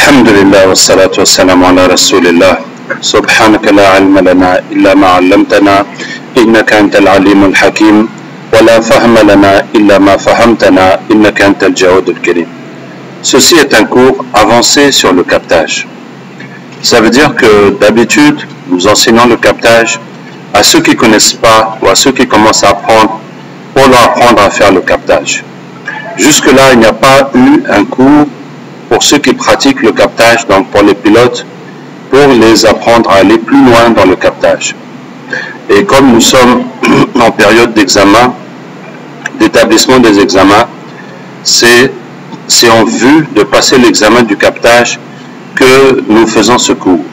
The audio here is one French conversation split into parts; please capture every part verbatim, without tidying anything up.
الحمد لله والصلاة والسلام على رسول الله سبحانك لا علم لنا إلا ما علمتنا إنك أنت العليم الحكيم ولا فهم لنا إلا ما فهمتنا إنك أنت الجواد الكريم. Ceci est un cours avancé sur le captage. Ça veut dire que d'habitude, nous enseignons le captage à ceux qui ne connaissent pas ou à ceux qui commencent à apprendre pour leur apprendre à faire le captage. Jusque-là, il n'y a pas eu un cours pour ceux qui pratiquent le captage, donc pour les pilotes, pour les apprendre à aller plus loin dans le captage. Et comme nous sommes en période d'examen, d'établissement des examens, c'est c'est en vue de passer l'examen du captage que nous faisons ce cours.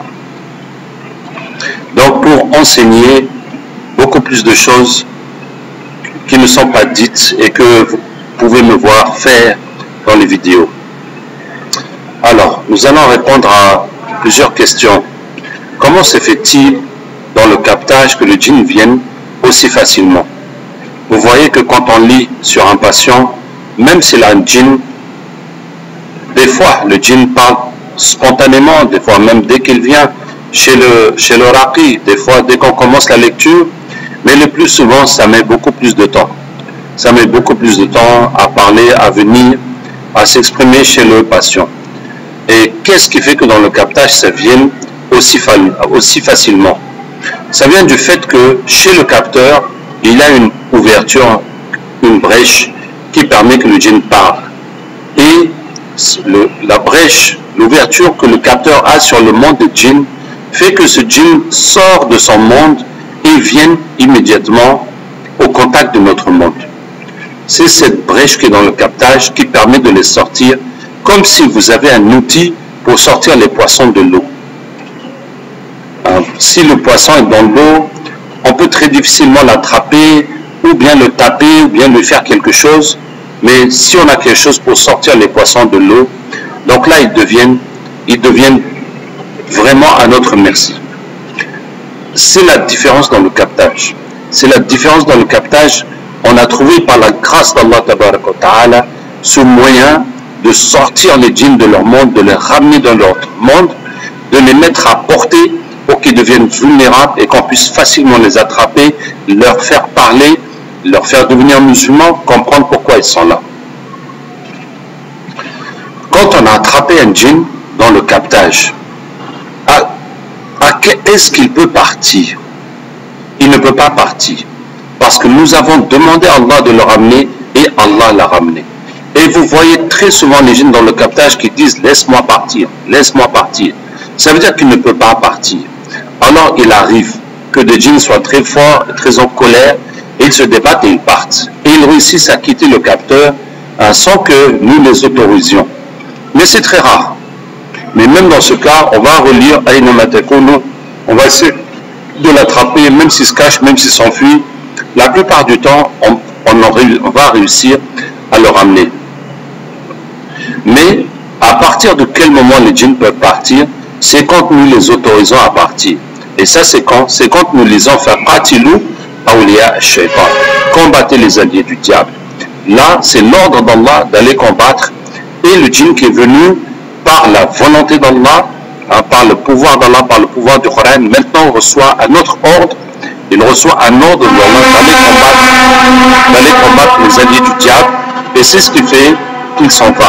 Donc pour enseigner beaucoup plus de choses qui ne sont pas dites et que vous pouvez me voir faire dans les vidéos. Alors, nous allons répondre à plusieurs questions. Comment se fait-il dans le captage que le djinn vienne aussi facilement? Vous voyez que quand on lit sur un patient, même s'il a un djinn, des fois le djinn parle spontanément, des fois même dès qu'il vient chez le, chez le raqi, des fois dès qu'on commence la lecture, mais le plus souvent ça met beaucoup plus de temps. Ça met beaucoup plus de temps à parler, à venir, à s'exprimer chez le patient. Et qu'est-ce qui fait que dans le captage, ça vienne aussi, aussi facilement? Ça vient du fait que chez le capteur, il y a une ouverture, une brèche qui permet que le djinn parle. Et le, la brèche, l'ouverture que le capteur a sur le monde de djinn, fait que ce djinn sort de son monde et vient immédiatement au contact de notre monde. C'est cette brèche qui est dans le captage qui permet de les sortir, comme si vous avez un outil pour sortir les poissons de l'eau. Si le poisson est dans l'eau, on peut très difficilement l'attraper, ou bien le taper, ou bien lui faire quelque chose. Mais si on a quelque chose pour sortir les poissons de l'eau, donc là, ils deviennent, ils deviennent vraiment à notre merci. C'est la différence dans le captage. C'est la différence dans le captage. On a trouvé par la grâce d'Allah Tabaraka wa Ta'ala ce moyen de sortir les djinns de leur monde, de les ramener dans leur monde, de les mettre à portée pour qu'ils deviennent vulnérables et qu'on puisse facilement les attraper, leur faire parler, leur faire devenir musulmans, comprendre pourquoi ils sont là. Quand on a attrapé un djinn dans le captage, à, à est-ce qu'il peut partir? Il ne peut pas partir. Parce que nous avons demandé à Allah de le ramener et Allah l'a ramené. Et vous voyez très souvent les djinns dans le captage qui disent « laisse-moi partir, laisse-moi partir ». Ça veut dire qu'il ne peut pas partir. Alors il arrive que des djinns soient très forts, très en colère, et ils se débattent et ils partent. Et ils réussissent à quitter le capteur hein, sans que nous les autorisions. Mais c'est très rare. Mais même dans ce cas, on va relire « Aïna Matakunu », on va essayer de l'attraper, même s'il se cache, même s'il s'enfuit. La plupart du temps, on, on, en, on va réussir à le ramener. Mais à partir de quel moment les djinns peuvent partir? C'est quand nous les autorisons à partir. Et ça, c'est quand? C'est quand nous lisons « Qatilu awliya shaitan » combattez les alliés du diable. Là, c'est l'ordre d'Allah d'aller combattre. Et le djinn qui est venu par la volonté d'Allah, hein, par le pouvoir d'Allah, par le pouvoir du Coran, maintenant reçoit un autre ordre. Il reçoit un ordre d'Allah d'aller combattre, d'aller combattre les alliés du diable. Et c'est ce qui fait qu'il s'en va.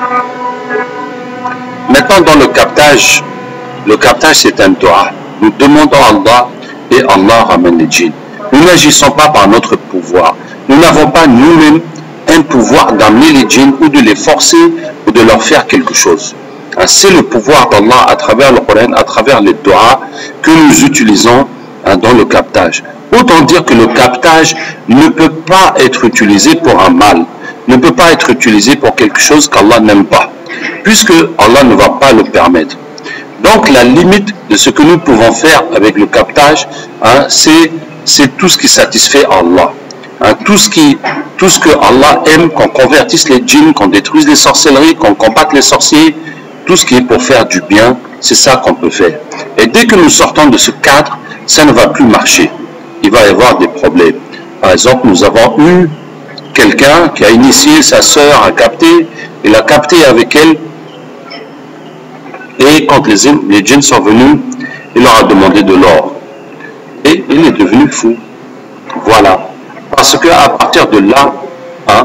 Maintenant, dans le captage, le captage c'est un dua. Nous demandons à Allah et Allah ramène les djinns. Nous n'agissons pas par notre pouvoir. Nous n'avons pas nous-mêmes un pouvoir d'amener les djinns ou de les forcer ou de leur faire quelque chose. C'est le pouvoir d'Allah à travers le Coran, à travers les doigts que nous utilisons dans le captage. Autant dire que le captage ne peut pas être utilisé pour un mal, ne peut pas être utilisé pour quelque chose qu'Allah n'aime pas, puisque Allah ne va pas le permettre. Donc la limite de ce que nous pouvons faire avec le captage, hein, c'est tout ce qui satisfait Allah. Hein, tout ce qui, tout ce que Allah aime, qu'on convertisse les djinns, qu'on détruise les sorcelleries, qu'on combatte les sorciers, tout ce qui est pour faire du bien, c'est ça qu'on peut faire. Et dès que nous sortons de ce cadre, ça ne va plus marcher. Il va y avoir des problèmes. Par exemple, nous avons eu quelqu'un qui a initié sa sœur à capter, il a capté avec elle Et quand les, les djinns sont venus, il leur a demandé de l'or. Et il est devenu fou. Voilà. Parce qu'à partir de là, hein,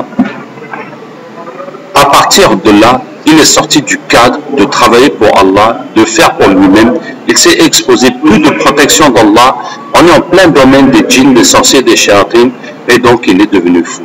à partir de là, il est sorti du cadre de travailler pour Allah, de faire pour lui-même. Il s'est exposé plus de protection d'Allah. On est en plein domaine des djinns, des sorciers, des shayatines, et donc il est devenu fou.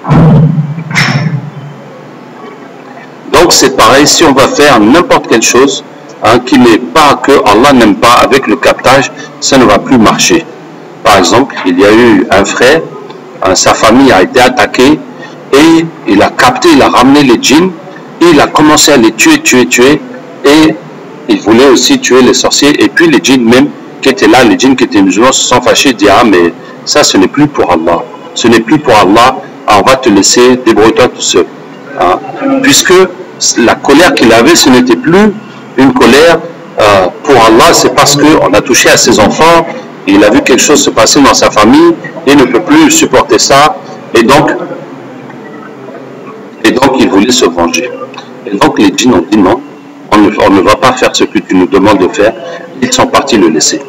Donc c'est pareil, si on va faire n'importe quelle chose, hein, qui n'est pas que Allah n'aime pas avec le captage, ça ne va plus marcher. Par exemple, il y a eu un frère, hein, sa famille a été attaquée, et il a capté, il a ramené les djinns, et il a commencé à les tuer, tuer, tuer, et il voulait aussi tuer les sorciers, et puis les djinns même qui étaient là, les djinns qui étaient musulmans se sont fâchés, disent ah mais ça ce n'est plus pour Allah, ce n'est plus pour Allah, on va te laisser, débrouille-toi tout seul. Hein. Puisque la colère qu'il avait, ce n'était plus une colère euh, pour Allah, c'est parce qu'on a touché à ses enfants, il a vu quelque chose se passer dans sa famille, et il ne peut plus supporter ça, et donc, et donc il voulait se venger. Et donc les djinns ont dit non, on ne, on ne va pas faire ce que tu nous demandes de faire, ils sont partis le laisser.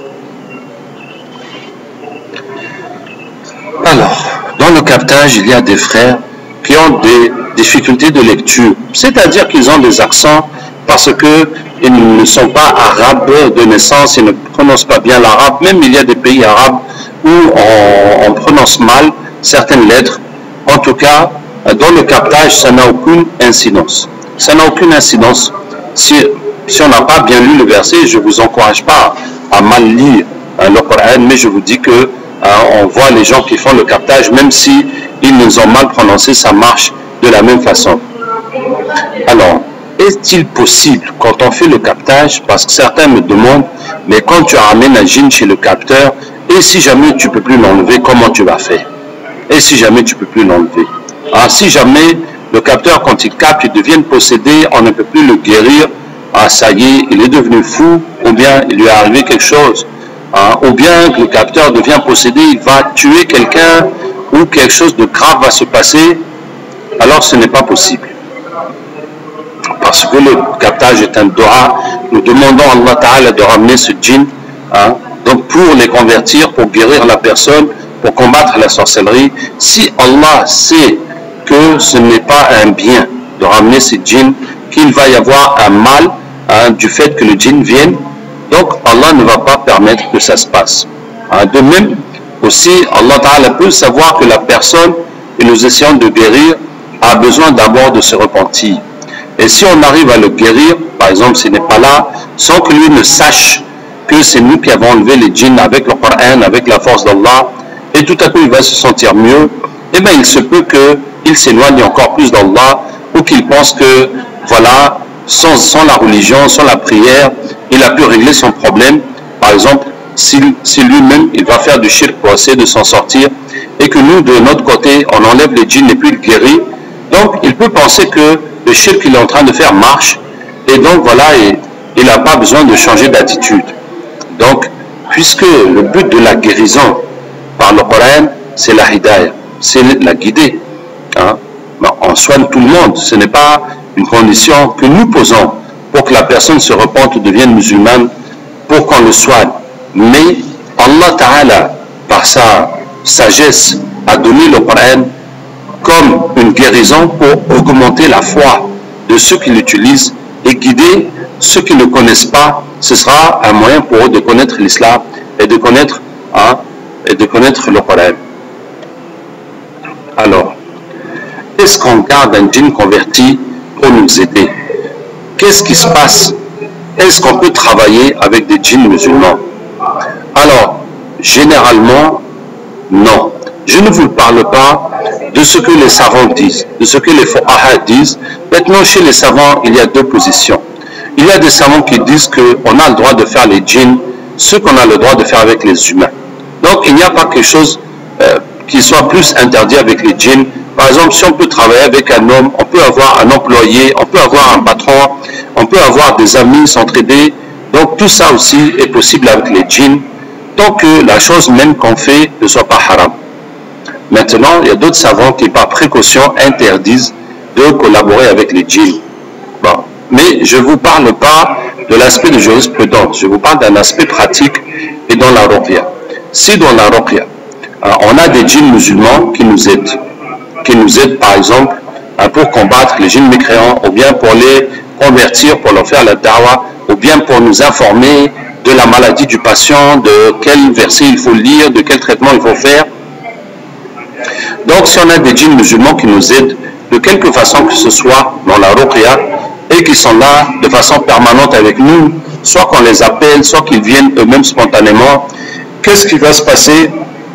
Alors, dans le captage, il y a des frères qui ont des difficultés de lecture, c'est-à-dire qu'ils ont des accents parce qu'ils ne sont pas arabes de naissance, ils ne prononcent pas bien l'arabe, même il y a des pays arabes où on, on prononce mal certaines lettres. En tout cas, dans le captage, ça n'a aucune incidence. Ça n'a aucune incidence. Si, si on n'a pas bien lu le verset, je ne vous encourage pas à mal lire hein, le Coran, mais je vous dis que hein, on voit les gens qui font le captage, même si ils nous ont mal prononcé, ça marche de la même façon. Alors, est-il possible, quand on fait le captage, parce que certains me demandent, mais quand tu ramènes un djinn chez le capteur, et si jamais tu ne peux plus l'enlever, comment tu vas faire? Et si jamais tu ne peux plus l'enlever? Alors, si jamais le capteur, quand il capte, il devient possédé, on ne peut plus le guérir, ah, ça y est, il est devenu fou, ou bien il lui est arrivé quelque chose, hein, ou bien le capteur devient possédé, il va tuer quelqu'un, ou quelque chose de grave va se passer, alors ce n'est pas possible. Parce que le captage est un dua, nous demandons à Allah Ta'ala de ramener ce djinn, hein, donc pour les convertir, pour guérir la personne, pour combattre la sorcellerie. Si Allah sait que ce n'est pas un bien de ramener ce djinn, qu'il va y avoir un mal hein, du fait que le djinn vienne, donc Allah ne va pas permettre que ça se passe. Hein, de même, aussi, Allah Ta'ala peut savoir que la personne que nous essayons de guérir a besoin d'abord de se repentir. Et si on arrive à le guérir, par exemple s'il n'est pas là, sans que lui ne sache que c'est nous qui avons enlevé les djinns avec le Coran, avec la force d'Allah, et tout à coup il va se sentir mieux, eh bien il se peut qu'il s'éloigne encore plus d'Allah, ou qu'il pense que, voilà, sans, sans la religion, sans la prière, il a pu régler son problème. Par exemple, si, si lui-même il va faire du shirk pour essayer de s'en sortir, et que nous, de notre côté, on enlève les djinns et puis le guérit, donc il peut penser que le shirk qu'il est en train de faire marche, et donc voilà, il n'a pas besoin de changer d'attitude. Donc, puisque le but de la guérison par le Coran, c'est la hidayah, c'est la guider. Hein? On soigne tout le monde, ce n'est pas une condition que nous posons pour que la personne se repente ou devienne musulmane, pour qu'on le soigne. Mais Allah Ta'ala, par sa sagesse, a donné le Coran comme une guérison pour augmenter la foi de ceux qui l'utilisent et guider ceux qui ne connaissent pas. Ce sera un moyen pour eux de connaître l'islam et de connaître, hein, et de connaître le Coran. Alors, est-ce qu'on garde un djinn converti pour nous aider? Qu'est-ce qui se passe? Est-ce qu'on peut travailler avec des djinns musulmans? Alors, généralement, non. Je ne vous parle pas de ce que les savants disent, de ce que les fuqaha disent. Maintenant, chez les savants, il y a deux positions. Il y a des savants qui disent qu'on a le droit de faire les djinns, ce qu'on a le droit de faire avec les humains. Donc, il n'y a pas quelque chose euh, qui soit plus interdit avec les djinns. Par exemple, si on peut travailler avec un homme, on peut avoir un employé, on peut avoir un patron, on peut avoir des amis, s'entraider. Donc, tout ça aussi est possible avec les djinns, tant que la chose même qu'on fait ne soit pas haram. Maintenant, il y a d'autres savants qui, par précaution, interdisent de collaborer avec les djinns. Bon, Mais je ne vous parle pas de l'aspect de jurisprudence, je vous parle d'un aspect pratique et dans la ruqya. Si dans la ruqya, on a des djinns musulmans qui nous aident, qui nous aident par exemple pour combattre les djinns mécréants, ou bien pour les convertir, pour leur faire la da'wah, ou bien pour nous informer de la maladie du patient, de quel verset il faut lire, de quel traitement il faut faire. Donc si on a des djinns musulmans qui nous aident, de quelque façon que ce soit dans la ruqya, et qui sont là de façon permanente avec nous, soit qu'on les appelle, soit qu'ils viennent eux-mêmes spontanément, qu'est-ce qui va se passer?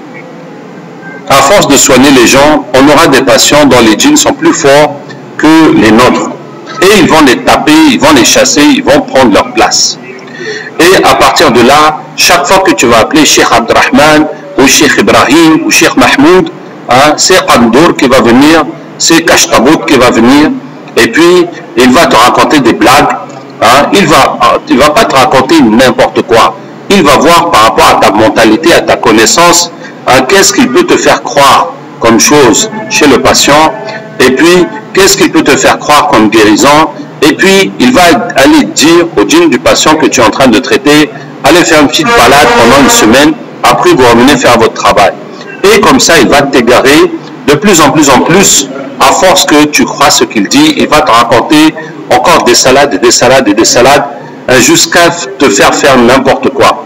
À force de soigner les gens, on aura des patients dont les djinns sont plus forts que les nôtres. Et ils vont les taper, ils vont les chasser, ils vont prendre leur place. Et à partir de là, chaque fois que tu vas appeler Cheikh Abdrahman, ou Cheikh Ibrahim, ou Cheikh Mahmoud, hein, c'est Qandour qui va venir, c'est Kashtabout qui va venir, et puis il va te raconter des blagues. Hein, il va, il va pas te raconter n'importe quoi. Il va voir par rapport à ta mentalité, à ta connaissance, hein, qu'est-ce qu'il peut te faire croire comme chose chez le patient, et puis qu'est-ce qu'il peut te faire croire comme guérison, et puis il va aller dire au djinn du patient que tu es en train de traiter, allez faire une petite balade pendant une semaine, après vous revenez faire votre travail. Et comme ça, il va t'égarer de plus en plus en plus, à force que tu crois ce qu'il dit, il va te raconter encore des salades et des salades et des salades, jusqu'à te faire faire n'importe quoi.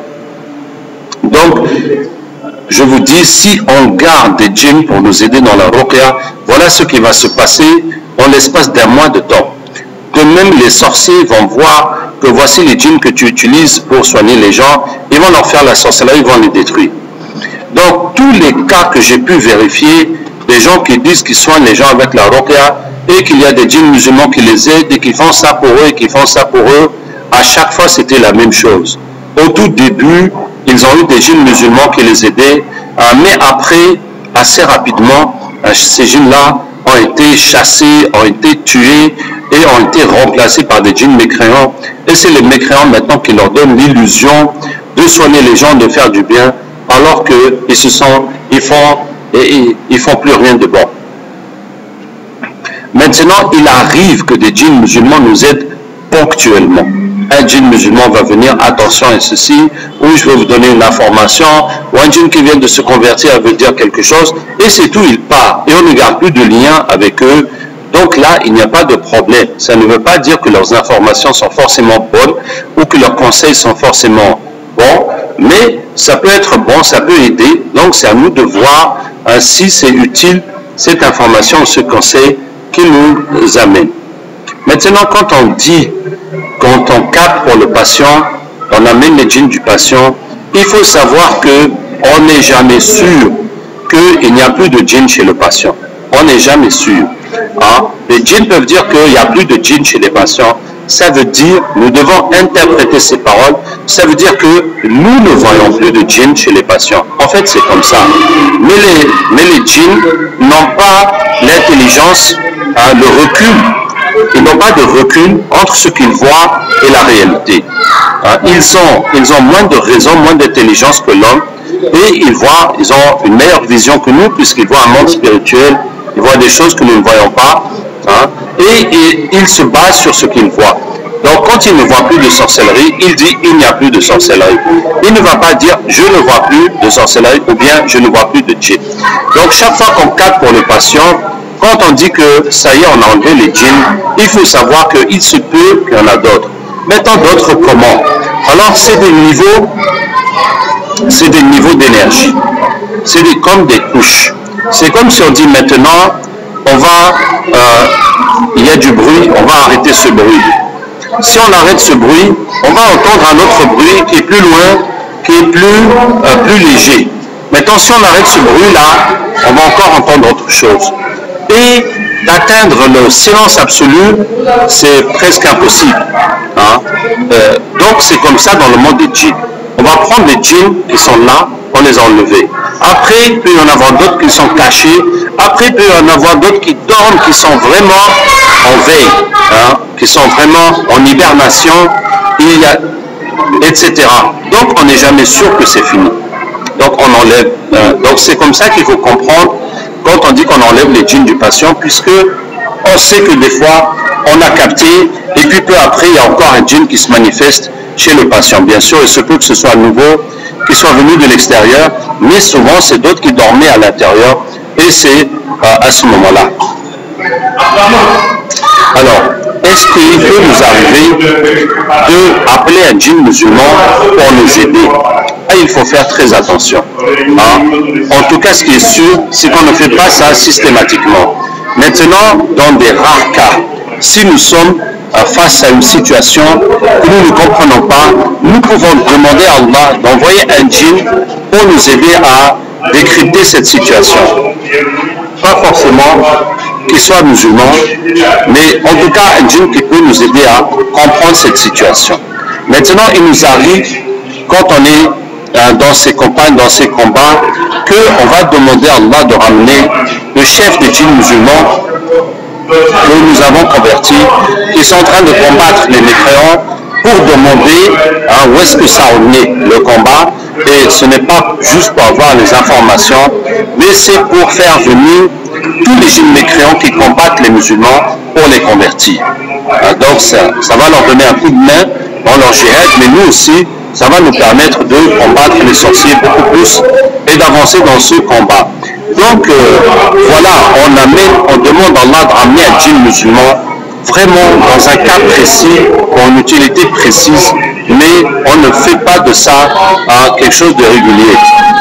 Donc, je vous dis, si on garde des djinns pour nous aider dans la ruqya, voilà ce qui va se passer en l'espace d'un mois de temps. Que même les sorciers vont voir que voici les djinns que tu utilises pour soigner les gens, ils vont leur faire la sorcellerie, ils vont les détruire. Donc, tous les cas que j'ai pu vérifier, des gens qui disent qu'ils soignent les gens avec la ruqya, et qu'il y a des djinns musulmans qui les aident, et qui font ça pour eux, et qui font ça pour eux, à chaque fois c'était la même chose. Au tout début, ils ont eu des djinns musulmans qui les aidaient, mais après, assez rapidement, ces djinns-là ont été chassés, ont été tués, et ont été remplacés par des djinns mécréants. Et c'est les mécréants maintenant qui leur donnent l'illusion de soigner les gens, de faire du bien, alors qu'ils se sont, ils font, et ils font plus rien de bon. Maintenant, il arrive que des djinns musulmans nous aident ponctuellement. Un djinn musulman va venir, attention et ceci, ou je vais vous donner une information, ou un djinn qui vient de se convertir veut dire quelque chose, et c'est tout, il part, et on ne garde plus de lien avec eux. Donc là, il n'y a pas de problème. Ça ne veut pas dire que leurs informations sont forcément bonnes, ou que leurs conseils sont forcément bons, mais ça peut être bon, ça peut aider, donc c'est à nous de voir hein, si c'est utile, cette information, ce conseil qui nous amène. Maintenant, quand on dit, quand on capte pour le patient, on amène les djinns du patient, il faut savoir que on n'est jamais sûr qu'il n'y a plus de djinns chez le patient. On n'est jamais sûr. Hein? Les djinns peuvent dire qu'il n'y a plus de djinns chez les patients. Ça veut dire, nous devons interpréter ces paroles, ça veut dire que nous ne voyons plus de djinns chez les patients. En fait, c'est comme ça. Mais les, mais les djinns n'ont pas l'intelligence, hein, le recul. Ils n'ont pas de recul entre ce qu'ils voient et la réalité. Hein, ils, ont, ils ont moins de raison, moins d'intelligence que l'homme, et ils voient, ils ont une meilleure vision que nous, puisqu'ils voient un monde spirituel, ils voient des choses que nous ne voyons pas, hein, et, et ils se basent sur ce qu'ils voient. Donc quand il ne voit plus de sorcellerie, il dit il n'y a plus de sorcellerie. Il ne va pas dire je ne vois plus de sorcellerie ou bien je ne vois plus de djinn. Donc chaque fois qu'on capte pour le patient, quand on dit que ça y est, on a enlevé les djinns, il faut savoir qu'il se peut qu'il y en a d'autres. Maintenant, d'autres comment? Alors, c'est des niveaux, c'est des niveaux d'énergie. C'est des, comme des couches. C'est comme si on dit maintenant, on va, euh, il y a du bruit, on va arrêter ce bruit. Si on arrête ce bruit, on va entendre un autre bruit qui est plus loin, qui est plus, euh, plus léger. Maintenant, si on arrête ce bruit-là, on va encore entendre autre chose. Et d'atteindre le silence absolu, c'est presque impossible. Hein? Euh, donc c'est comme ça dans le monde des djinns. On va prendre les djinns qui sont là, on les a enlevés. Après, il peut y en avoir d'autres qui sont cachés. Après, il peut y en avoir d'autres qui dorment, qui sont vraiment en veille, hein? Qui sont vraiment en hibernation, il y a, et cetera. Donc on n'est jamais sûr que c'est fini. Donc on enlève. Euh, donc c'est comme ça qu'il faut comprendre quand on dit qu'on enlève les djinns du patient, puisque on sait que des fois, on a capté, et puis peu après, il y a encore un djinn qui se manifeste chez le patient. Bien sûr, il se peut que ce soit nouveau, qu'il soit venu de l'extérieur, mais souvent, c'est d'autres qui dormaient à l'intérieur, et c'est euh, à ce moment-là. Alors, est-ce qu'il peut nous arriver d'appeler un djinn musulman pour nous aider? Ah, il faut faire très attention. Hein? En tout cas, ce qui est sûr, c'est qu'on ne fait pas ça systématiquement. Maintenant, dans des rares cas, si nous sommes face à une situation que nous ne comprenons pas, nous pouvons demander à Allah d'envoyer un djinn pour nous aider à décrypter cette situation. Pas forcément qu'il soit musulman, mais en tout cas un djinn qui peut nous aider à comprendre cette situation. Maintenant, il nous arrive, quand on est dans ces campagnes, dans ces combats, qu'on va demander à Allah de ramener le chef des djinns musulmans que nous avons convertis, qui sont en train de combattre les mécréants, pour demander hein, où est-ce que ça en est le combat. Et ce n'est pas juste pour avoir les informations, mais c'est pour faire venir tous les djinns mécréants qui combattent les musulmans pour les convertir. Hein, donc ça, ça va leur donner un coup de main dans leur jihad, mais nous aussi, ça va nous permettre de combattre les sorciers beaucoup plus et d'avancer dans ce combat. Donc euh, voilà, on amène, on demande à Allah de ramener un djinn musulman vraiment dans un cas précis, pour une utilité précise, mais on ne fait pas de ça à quelque chose de régulier.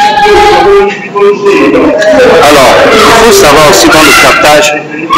Alors, il faut savoir aussi dans le captage,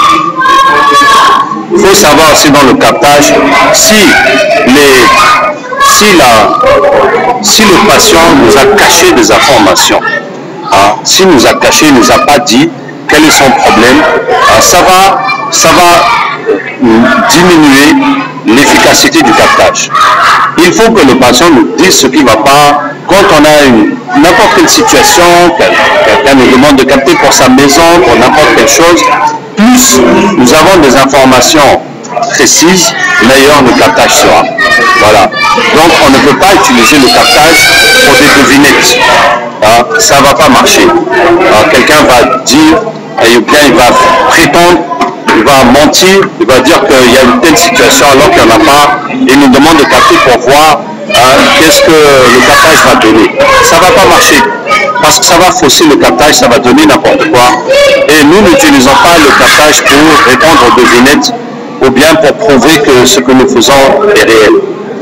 il faut savoir aussi dans le captage si les Si, la, si le patient nous a caché des informations, hein, s'il nous a caché, il ne nous a pas dit quel est son problème, hein, ça va, ça va diminuer l'efficacité du captage. Il faut que le patient nous dise ce qui ne va pas. Quand on a n'importe quelle situation, quelqu'un nous demande de capter pour sa maison, pour n'importe quelle chose, plus nous avons des informations précises, meilleur le captage sera. Voilà. Donc on ne peut pas utiliser le captage pour des devinettes. Hein, ça ne va pas marcher. Quelqu'un va dire, et bien il va prétendre, il va mentir, il va dire qu'il y a une telle situation alors qu'il n'y en a pas, et il nous demande de capter pour voir hein, qu'est-ce que le captage va donner. Ça ne va pas marcher. Parce que ça va fausser le captage, ça va donner n'importe quoi. Et nous n'utilisons pas le captage pour répondre aux devinettes ou bien pour prouver que ce que nous faisons est réel.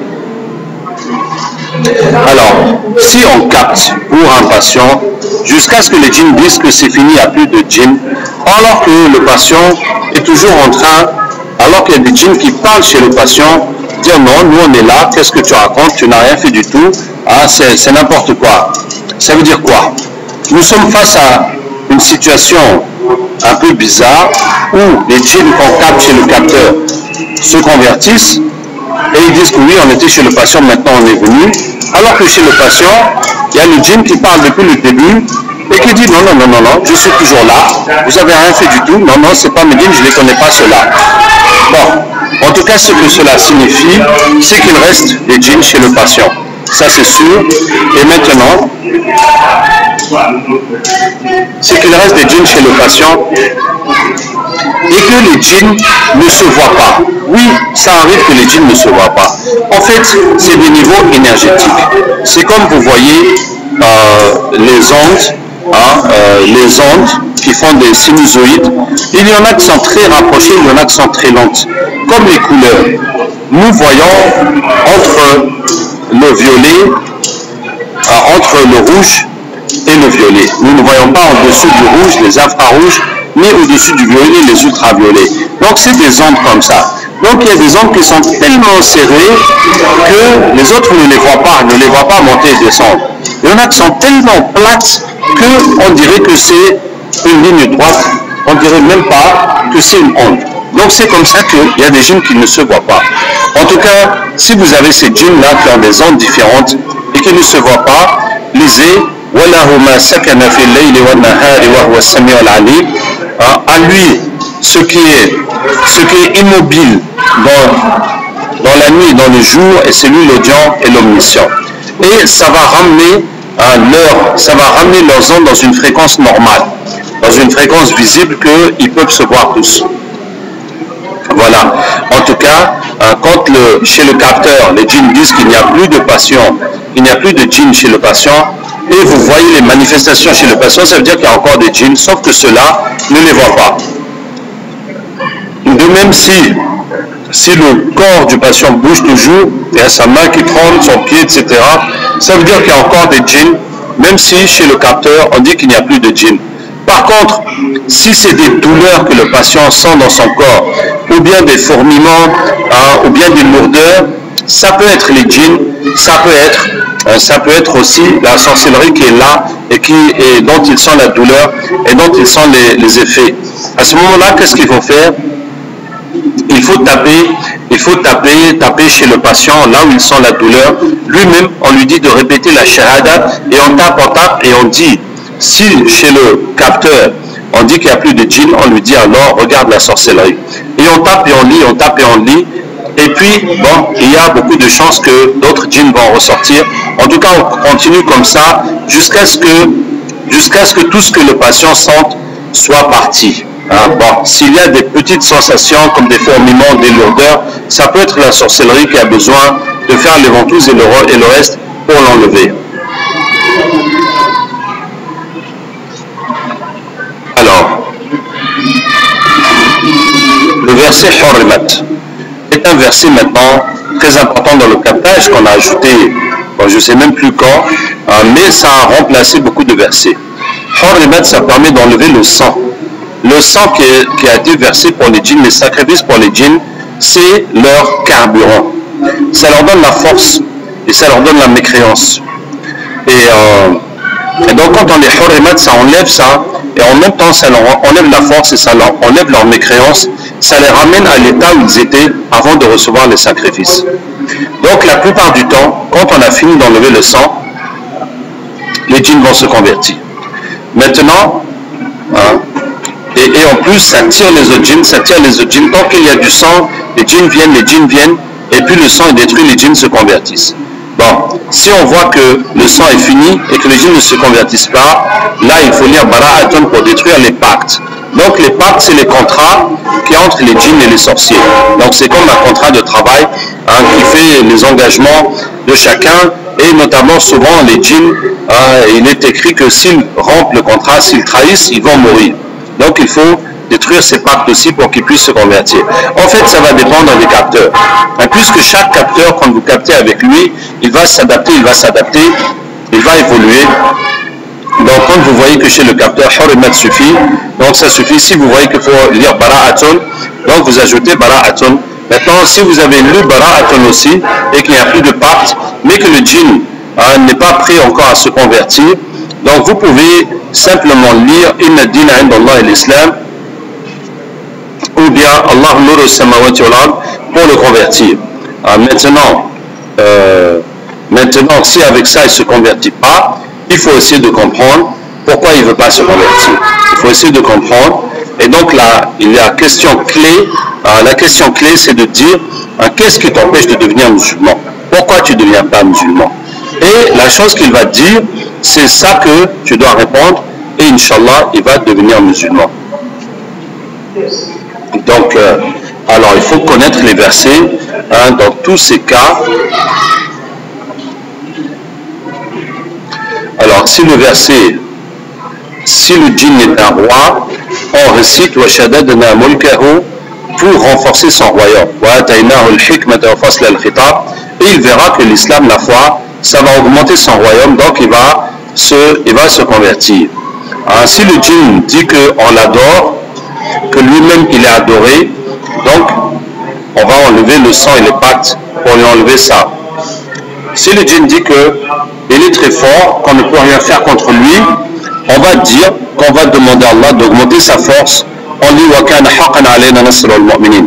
Alors, si on capte pour un patient, jusqu'à ce que les djinns disent que c'est fini, il n'y a plus de djinns, alors que le patient est toujours en train, alors qu'il y a des djinns qui parlent chez le patient, dire non, nous on est là, qu'est-ce que tu racontes, tu n'as rien fait du tout, ah, c'est n'importe quoi. Ça veut dire quoi? Nous sommes face à une situation un peu bizarre où les djinns qu'on capte chez le capteur se convertissent et ils disent que oui, on était chez le patient, maintenant on est venu, alors que chez le patient, il y a le djinn qui parle depuis le début et qui dit non, non, non, non, non, je suis toujours là, vous n'avez rien fait du tout, non, non, c'est pas mes djinns, je ne les connais pas ceux-là. Bon, en tout cas, ce que cela signifie, c'est qu'il reste des djinns chez le patient. Ça c'est sûr. Et maintenant, c'est qu'il reste des djinns chez le patient et que les djinns ne se voient pas. Oui, ça arrive que les djinns ne se voient pas. En fait, c'est des niveaux énergétiques. C'est comme vous voyez euh, les ondes, hein, euh, les ondes qui font des sinusoïdes. Il y en a qui sont très rapprochées, il y en a qui sont très lentes. Comme les couleurs. Nous voyons entre le violet, euh, entre le rouge et le violet. Nous ne voyons pas au-dessus du rouge les infrarouges, ni au-dessus du violet les ultraviolets. Donc c'est des ondes comme ça. Donc il y a des ondes qui sont tellement serrées que les autres ne les voient pas, ne les voient pas monter et descendre. Il y en a qui sont tellement plates qu'on dirait que c'est une ligne droite, on ne dirait même pas que c'est une onde. Donc c'est comme ça qu'il y a des djinns qui ne se voient pas. En tout cas, si vous avez ces djinns-là qui ont des ondes différentes et qui ne se voient pas, lisez à lui ce qui est, ce qui est immobile dans, dans la nuit et dans le jour, et c'est lui l'audient et l'omniscient. Et ça va ramener à leur, ça va ramener leurs ondes dans une fréquence normale, dans une fréquence visible qu'ils peuvent se voir tous. Voilà. En tout cas, euh, quand le, chez le capteur, les djinns disent qu'il n'y a plus de patient, il n'y a plus de djinns chez le patient, et vous voyez les manifestations chez le patient, ça veut dire qu'il y a encore des djinns, sauf que ceux-là ne les voient pas. De même si, si le corps du patient bouge toujours, il y a sa main qui tremble, son pied, et cetera, ça veut dire qu'il y a encore des djinns, même si chez le capteur, on dit qu'il n'y a plus de djinns. Par contre, si c'est des douleurs que le patient sent dans son corps, ou bien des fourmillements, hein, ou bien des lourdeurs, ça peut être les djinns, ça peut être, euh, ça peut être aussi la sorcellerie qui est là et, qui, et dont il sent la douleur et dont il sent les, les effets. À ce moment-là, qu'est-ce qu'il faut faire? Il faut taper, il faut taper, taper chez le patient là où il sent la douleur. Lui-même, on lui dit de répéter la shahada et on tape, on tape et on dit. Si chez le capteur, on dit qu'il n'y a plus de djinn, on lui dit alors, regarde la sorcellerie. Et on tape et on lit, on tape et on lit. Et puis, bon, il y a beaucoup de chances que d'autres djinns vont ressortir. En tout cas, on continue comme ça jusqu'à ce que, jusqu'à ce que tout ce que le patient sente soit parti. Hein, bon, s'il y a des petites sensations comme des fourmillements, des lourdeurs, ça peut être la sorcellerie qui a besoin de faire les ventouses et le, et le reste pour l'enlever. Le verset Hurrimat est un verset maintenant très important dans le captage qu'on a ajouté, bon, je ne sais même plus quand, hein, mais ça a remplacé beaucoup de versets. Hurrimat, ça permet d'enlever le sang. Le sang qui, est, qui a été versé pour les djinns, les sacrifices pour les djinns, c'est leur carburant. Ça leur donne la force et ça leur donne la mécréance. Et, euh, et donc quand on les Hurrimat, ça enlève ça, et en même temps ça leur enlève la force et ça leur enlève leur mécréance, ça les ramène à l'état où ils étaient avant de recevoir les sacrifices. Donc la plupart du temps, quand on a fini d'enlever le sang, les djinns vont se convertir. Maintenant, hein, et, et en plus ça tire les autres djinns, ça tire les autres djinns, tant qu'il y a du sang, les djinns viennent, les djinns viennent, et puis le sang est détruit, les djinns se convertissent. Bon, si on voit que le sang est fini et que les djinns ne se convertissent pas, là il faut lire Bara'atun pour détruire les pactes. Donc les pactes, c'est les contrats qui entre les djinns et les sorciers. Donc c'est comme un contrat de travail hein, qui fait les engagements de chacun, et notamment souvent les djinns, hein, il est écrit que s'ils rompent le contrat, s'ils trahissent, ils vont mourir. Donc il faut détruire ces pactes aussi pour qu'ils puissent se convertir. En fait, ça va dépendre des capteurs. Et puisque chaque capteur, quand vous captez avec lui, il va s'adapter, il va s'adapter, il va évoluer. Donc quand vous voyez que chez le capteur Hurrimat suffit, donc ça suffit. Si vous voyez qu'il faut lire Bara'atun, donc vous ajoutez Bara'atun. Maintenant, si vous avez lu Bara'atun aussi et qu'il n'y a plus de pacte, mais que le djinn hein, n'est pas prêt encore à se convertir, donc vous pouvez simplement lire Inna dina inda Allah l'Islam ou bien Allah nuru samawati wal ard pour le convertir. Ah, maintenant, euh, maintenant, si avec ça il ne se convertit pas, il faut essayer de comprendre pourquoi il ne veut pas se convertir. Il faut essayer de comprendre. Et donc là, il y a la question clé. Euh, la question clé, c'est de dire euh, qu'est-ce qui t'empêche de devenir musulman? Pourquoi tu ne deviens pas musulman? Et la chose qu'il va dire, c'est ça que tu dois répondre. Et Inch'Allah, il va devenir musulman. Donc, euh, alors il faut connaître les versets hein, dans tous ces cas. Alors, si le verset, si le djinn est un roi, on récite wa shaddadna mulkahu pour renforcer son royaume. Wa ataynahu al-hikmata wa fasla al-khitab. Et il verra que l'islam, la foi, ça va augmenter son royaume, donc il va se, il va se convertir. Hein, si le djinn dit qu'on l'adore, que lui-même il est adoré, donc on va enlever le sang et les pactes pour lui enlever ça. Si le djinn dit qu'il est très fort, qu'on ne peut rien faire contre lui, on va dire qu'on va demander à Allah d'augmenter sa force. On dit wa kana haqqan alayna nasrul mu'minin.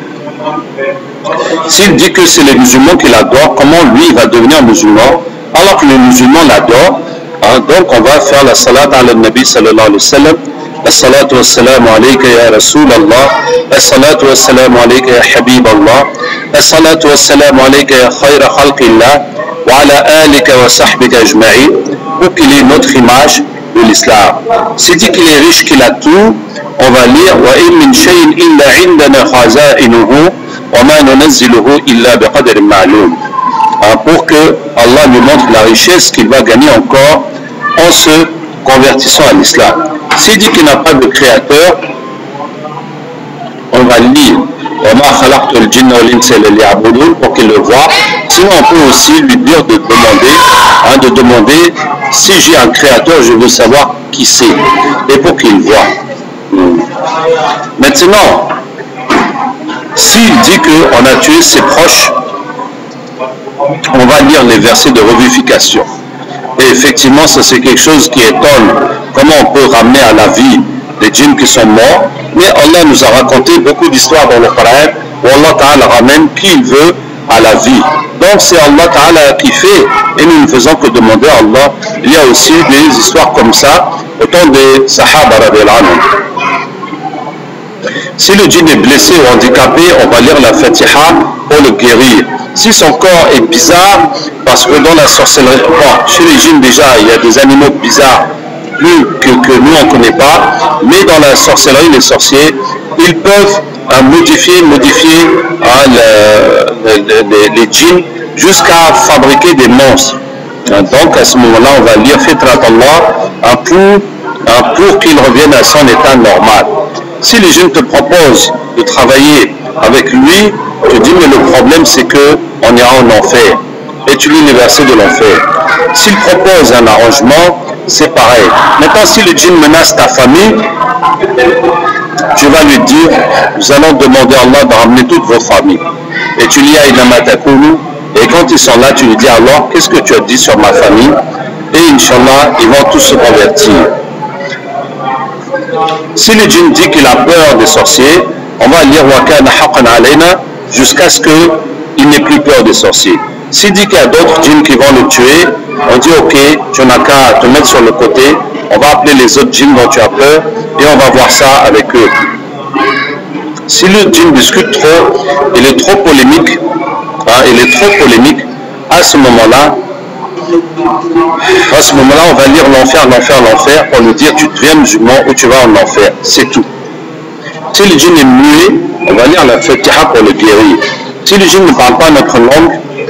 S'il dit que c'est les musulmans qui l'adorent, comment lui il va devenir musulman alors que les musulmans l'adorent? Hein, donc on va faire la salat ala nabi sallallahu alayhi wa sallam. الصلاة والسلام عليك يا رسول الله الصلاة والسلام عليك يا حبيب الله الصلاة والسلام عليك يا خير خلق الله وعلى آلك وصحبك أجمعين pour qu'il ait notre image de l'islam. C'est dit qu'il est riche, qu'il a tout, on va lire وَإِن مِّن شَيْءٍ إِلَّا عِندَنَا خَزَائِنُهُ وَمَا نُنَزِّلُهُ إِلَّا بِقَدْرٍ مَّعْلُومٍ, pour que Allah lui montre la richesse qu'il va gagner encore en se convertissant à l'islam. S'il dit qu'il n'a pas de créateur, on va le lire pour qu'il le voie. Sinon on peut aussi lui dire de demander, hein, de demander si j'ai un créateur, je veux savoir qui c'est, et pour qu'il voie. Maintenant, s'il dit qu'on a tué ses proches, on va lire les versets de revivification. Et effectivement, ça c'est quelque chose qui étonne. Comment on peut ramener à la vie des djinns qui sont morts? Mais Allah nous a raconté beaucoup d'histoires dans le Coran où Allah Ta'ala ramène qui il veut à la vie. Donc c'est Allah Ta'ala qui fait, et nous ne faisons que demander à Allah. Il y a aussi des histoires comme ça au temps des Sahaba radhiyallahu anhum. Si le djinn est blessé ou handicapé, on va lire la Fatiha pour le guérir. Si son corps est bizarre, parce que dans la sorcellerie, bon, chez les djinns déjà, il y a des animaux bizarres plus que, que nous on ne connaît pas, mais dans la sorcellerie, les sorciers, ils peuvent euh, modifier, modifier hein, le, le, le, les djinns jusqu'à fabriquer des monstres. Donc à ce moment-là, on va lire Fitrat Allah pour, pour qu'il revienne à son état normal. Si les jeunes te proposent de travailler avec lui, tu dis mais le problème c'est que on ira en enfer. Et tu lis les versets de l'enfer. S'il propose un arrangement, c'est pareil. Maintenant, si le djinn menace ta famille, tu vas lui dire, nous allons demander à Allah de ramener toutes vos familles. Et tu lis Aïna Matakulu, et quand ils sont là, tu lui dis alors, qu'est-ce que tu as dit sur ma famille? Et Inch'Allah, ils vont tous se convertir. Si le djinn dit qu'il a peur des sorciers, on va lire Wakana Haqqan Alayna jusqu'à ce qu'il n'ait plus peur des sorciers. S'il dit qu'il y a d'autres djinns qui vont le tuer, on dit ok, tu n'as qu'à te mettre sur le côté, on va appeler les autres djinns dont tu as peur et on va voir ça avec eux. Si le djinn discute trop, il est trop polémique, hein, il est trop polémique, à ce moment-là, à ce moment-là, on va lire l'enfer, l'enfer, l'enfer pour lui dire tu deviens musulman ou tu vas en enfer, c'est tout. Si le djinn est muet, on va lire la Fatiha pour le guérir. Si le djinn ne parle pas notre langue,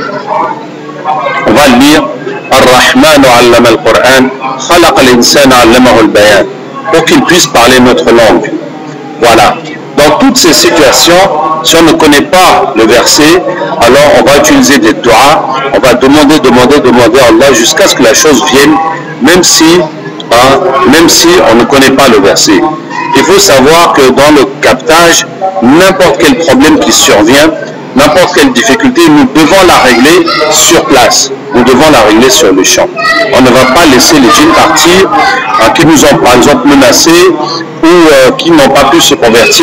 on va lire Ar-Rahman allama al-Qur'an, khalaqa al-insana allamahu al-bayan, pour qu'il puisse parler notre langue. Voilà. Dans toutes ces situations, si on ne connaît pas le verset, alors on va utiliser des doigts, on va demander, demander, demander à Allah jusqu'à ce que la chose vienne, même si, hein, même si on ne connaît pas le verset. Il faut savoir que dans le captage, n'importe quel problème qui survient, n'importe quelle difficulté, nous devons la régler sur place. Nous devons la régler sur le champ. On ne va pas laisser les djinns partir hein, qui nous ont par exemple menacés ou euh, qui n'ont pas pu se convertir.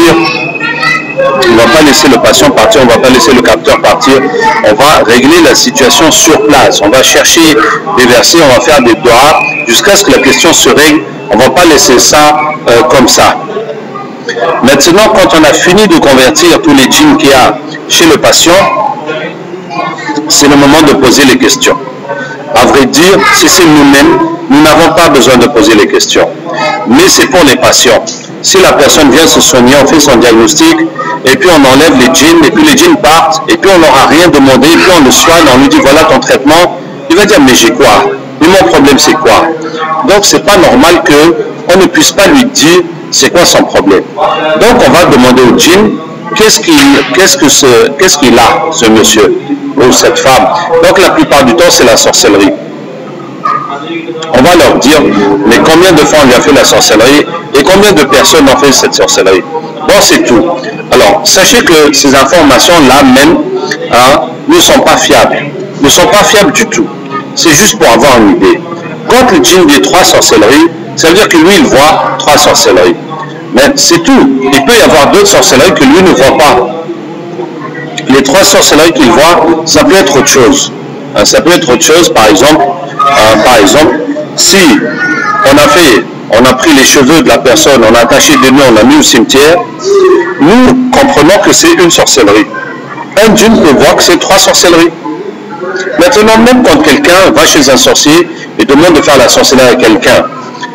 On ne va pas laisser le patient partir, on ne va pas laisser le capteur partir. On va régler la situation sur place. On va chercher des versets, on va faire des doigts jusqu'à ce que la question se règle. On ne va pas laisser ça euh, comme ça. Maintenant, quand on a fini de convertir tous les djinns qu'il y a chez le patient, c'est le moment de poser les questions. À vrai dire, si c'est nous-mêmes, nous n'avons pas besoin de poser les questions. Mais c'est pour les patients. Si la personne vient se soigner, on fait son diagnostic, et puis on enlève les djinns, et puis les djinns partent, et puis on leur a rien demandé, et puis on le soigne, on lui dit voilà ton traitement, il va dire mais j'ai quoi? Mais mon problème c'est quoi? Donc c'est pas normal qu'on ne puisse pas lui dire c'est quoi son problème. Donc on va demander au djinn qu'est-ce qu'il qu'est-ce que ce, qu'est-ce qu'il a, ce monsieur ou cette femme. Donc la plupart du temps c'est la sorcellerie. On va leur dire mais combien de fois on lui a fait la sorcellerie et combien de personnes ont fait cette sorcellerie. Bon, c'est tout. Alors sachez que ces informations-là même hein, ne sont pas fiables. Ne sont pas fiables du tout. C'est juste pour avoir une idée. Quand le djinn dit trois sorcelleries, ça veut dire que lui il voit trois sorcelleries. Mais c'est tout. Il peut y avoir d'autres sorcelleries que lui ne voit pas. Les trois sorcelleries qu'il voit, ça peut être autre chose. Ça peut être autre chose, par exemple, euh, par exemple, si on a fait, on a pris les cheveux de la personne, on a attaché des nœuds, on l'a mis au cimetière, nous comprenons que c'est une sorcellerie. Un djinn peut voir que c'est trois sorcelleries. Maintenant, même quand quelqu'un va chez un sorcier et demande de faire la sorcellerie à quelqu'un,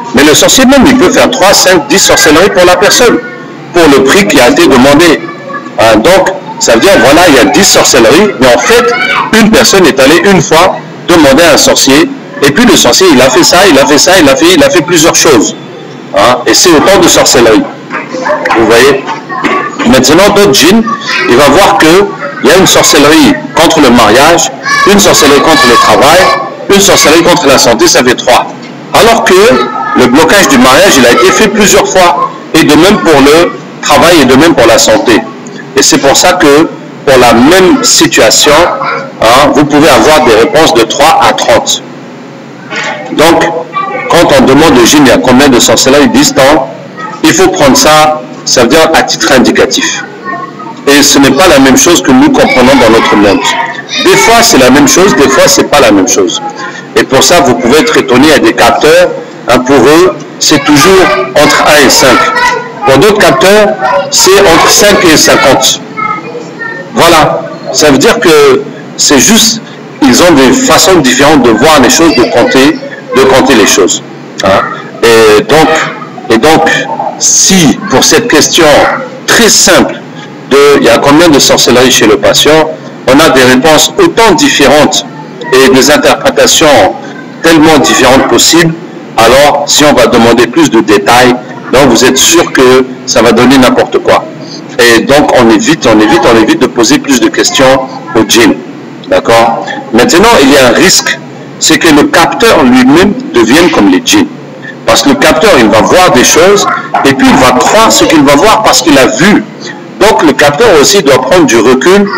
Mais le sorcier même, il peut faire trois, cinq, dix sorcelleries pour la personne, pour le prix qui a été demandé. Hein, donc, ça veut dire, voilà, il y a dix sorcelleries, mais en fait, une personne est allée une fois demander à un sorcier, et puis le sorcier, il a fait ça, il a fait ça, il a fait, il a fait plusieurs choses. Hein, et c'est autant de sorcelleries. Vous voyez? Maintenant, d'autres djinns, il va voir qu'il y a une sorcellerie contre le mariage, une sorcellerie contre le travail, une sorcellerie contre la santé, ça fait trois. Alors que le blocage du mariage, il a été fait plusieurs fois, et de même pour le travail et de même pour la santé. Et c'est pour ça que pour la même situation, hein, vous pouvez avoir des réponses de trois à trente. Donc, quand on demande au djinn il y a combien de sorcelleries, ils disent tant, il faut prendre ça, ça veut dire à titre indicatif. Et ce n'est pas la même chose que nous comprenons dans notre monde. Des fois c'est la même chose, des fois c'est pas la même chose. Et pour ça vous pouvez être étonné à des capteurs, hein, pour eux c'est toujours entre un et cinq. Pour d'autres capteurs c'est entre cinq et cinquante. Voilà, ça veut dire que c'est juste, ils ont des façons différentes de voir les choses, de compter, de compter les choses. Hein. Et donc, et donc si pour cette question très simple de il y a combien de sorcelleries chez le patient, on a des réponses autant différentes et des interprétations tellement différentes possibles, alors si on va demander plus de détails, donc vous êtes sûr que ça va donner n'importe quoi. Et donc on évite, on évite, on évite de poser plus de questions au djinn. D'accord? Maintenant, il y a un risque, c'est que le capteur lui-même devienne comme les djinns. Parce que le capteur, il va voir des choses, et puis il va croire ce qu'il va voir parce qu'il a vu. Donc le capteur aussi doit prendre du recul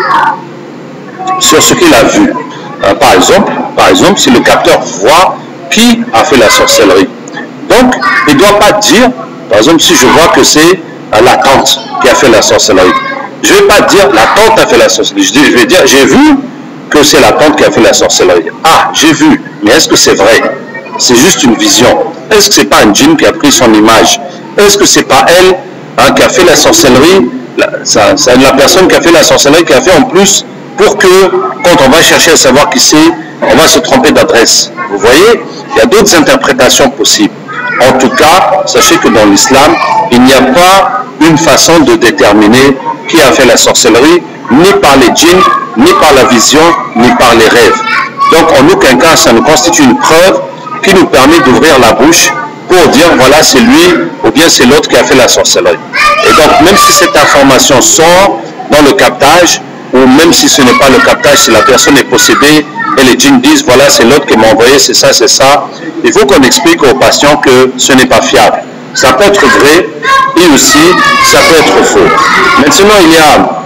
sur ce qu'il a vu. Euh, par exemple, par exemple, si le capteur voit qui a fait la sorcellerie. Donc, il ne doit pas dire, par exemple, si je vois que c'est euh, la tante qui a fait la sorcellerie. Je ne vais pas dire la tante a fait la sorcellerie. Je, dis, je vais dire, j'ai vu que c'est la tante qui a fait la sorcellerie. Ah, j'ai vu, mais est-ce que c'est vrai? C'est juste une vision. Est-ce que c'est pas un djinn qui a pris son image? Est-ce que c'est pas elle, hein, qui a fait la sorcellerie? C'est la personne qui a fait la sorcellerie qui a fait en plus pour que, quand on va chercher à savoir qui c'est, on va se tromper d'adresse. Vous voyez, il y a d'autres interprétations possibles. En tout cas, sachez que dans l'islam, il n'y a pas une façon de déterminer qui a fait la sorcellerie, ni par les djinns, ni par la vision, ni par les rêves. Donc, en aucun cas, ça nous constitue une preuve qui nous permet d'ouvrir la bouche pour dire, voilà, c'est lui ou bien c'est l'autre qui a fait la sorcellerie. Et donc, même si cette information sort dans le captage, ou même si ce n'est pas le captage, si la personne est possédée, et les djinns disent, voilà, c'est l'autre qui m'a envoyé, c'est ça, c'est ça, il faut qu'on explique aux patients que ce n'est pas fiable. Ça peut être vrai, et aussi, ça peut être faux. Maintenant, il y a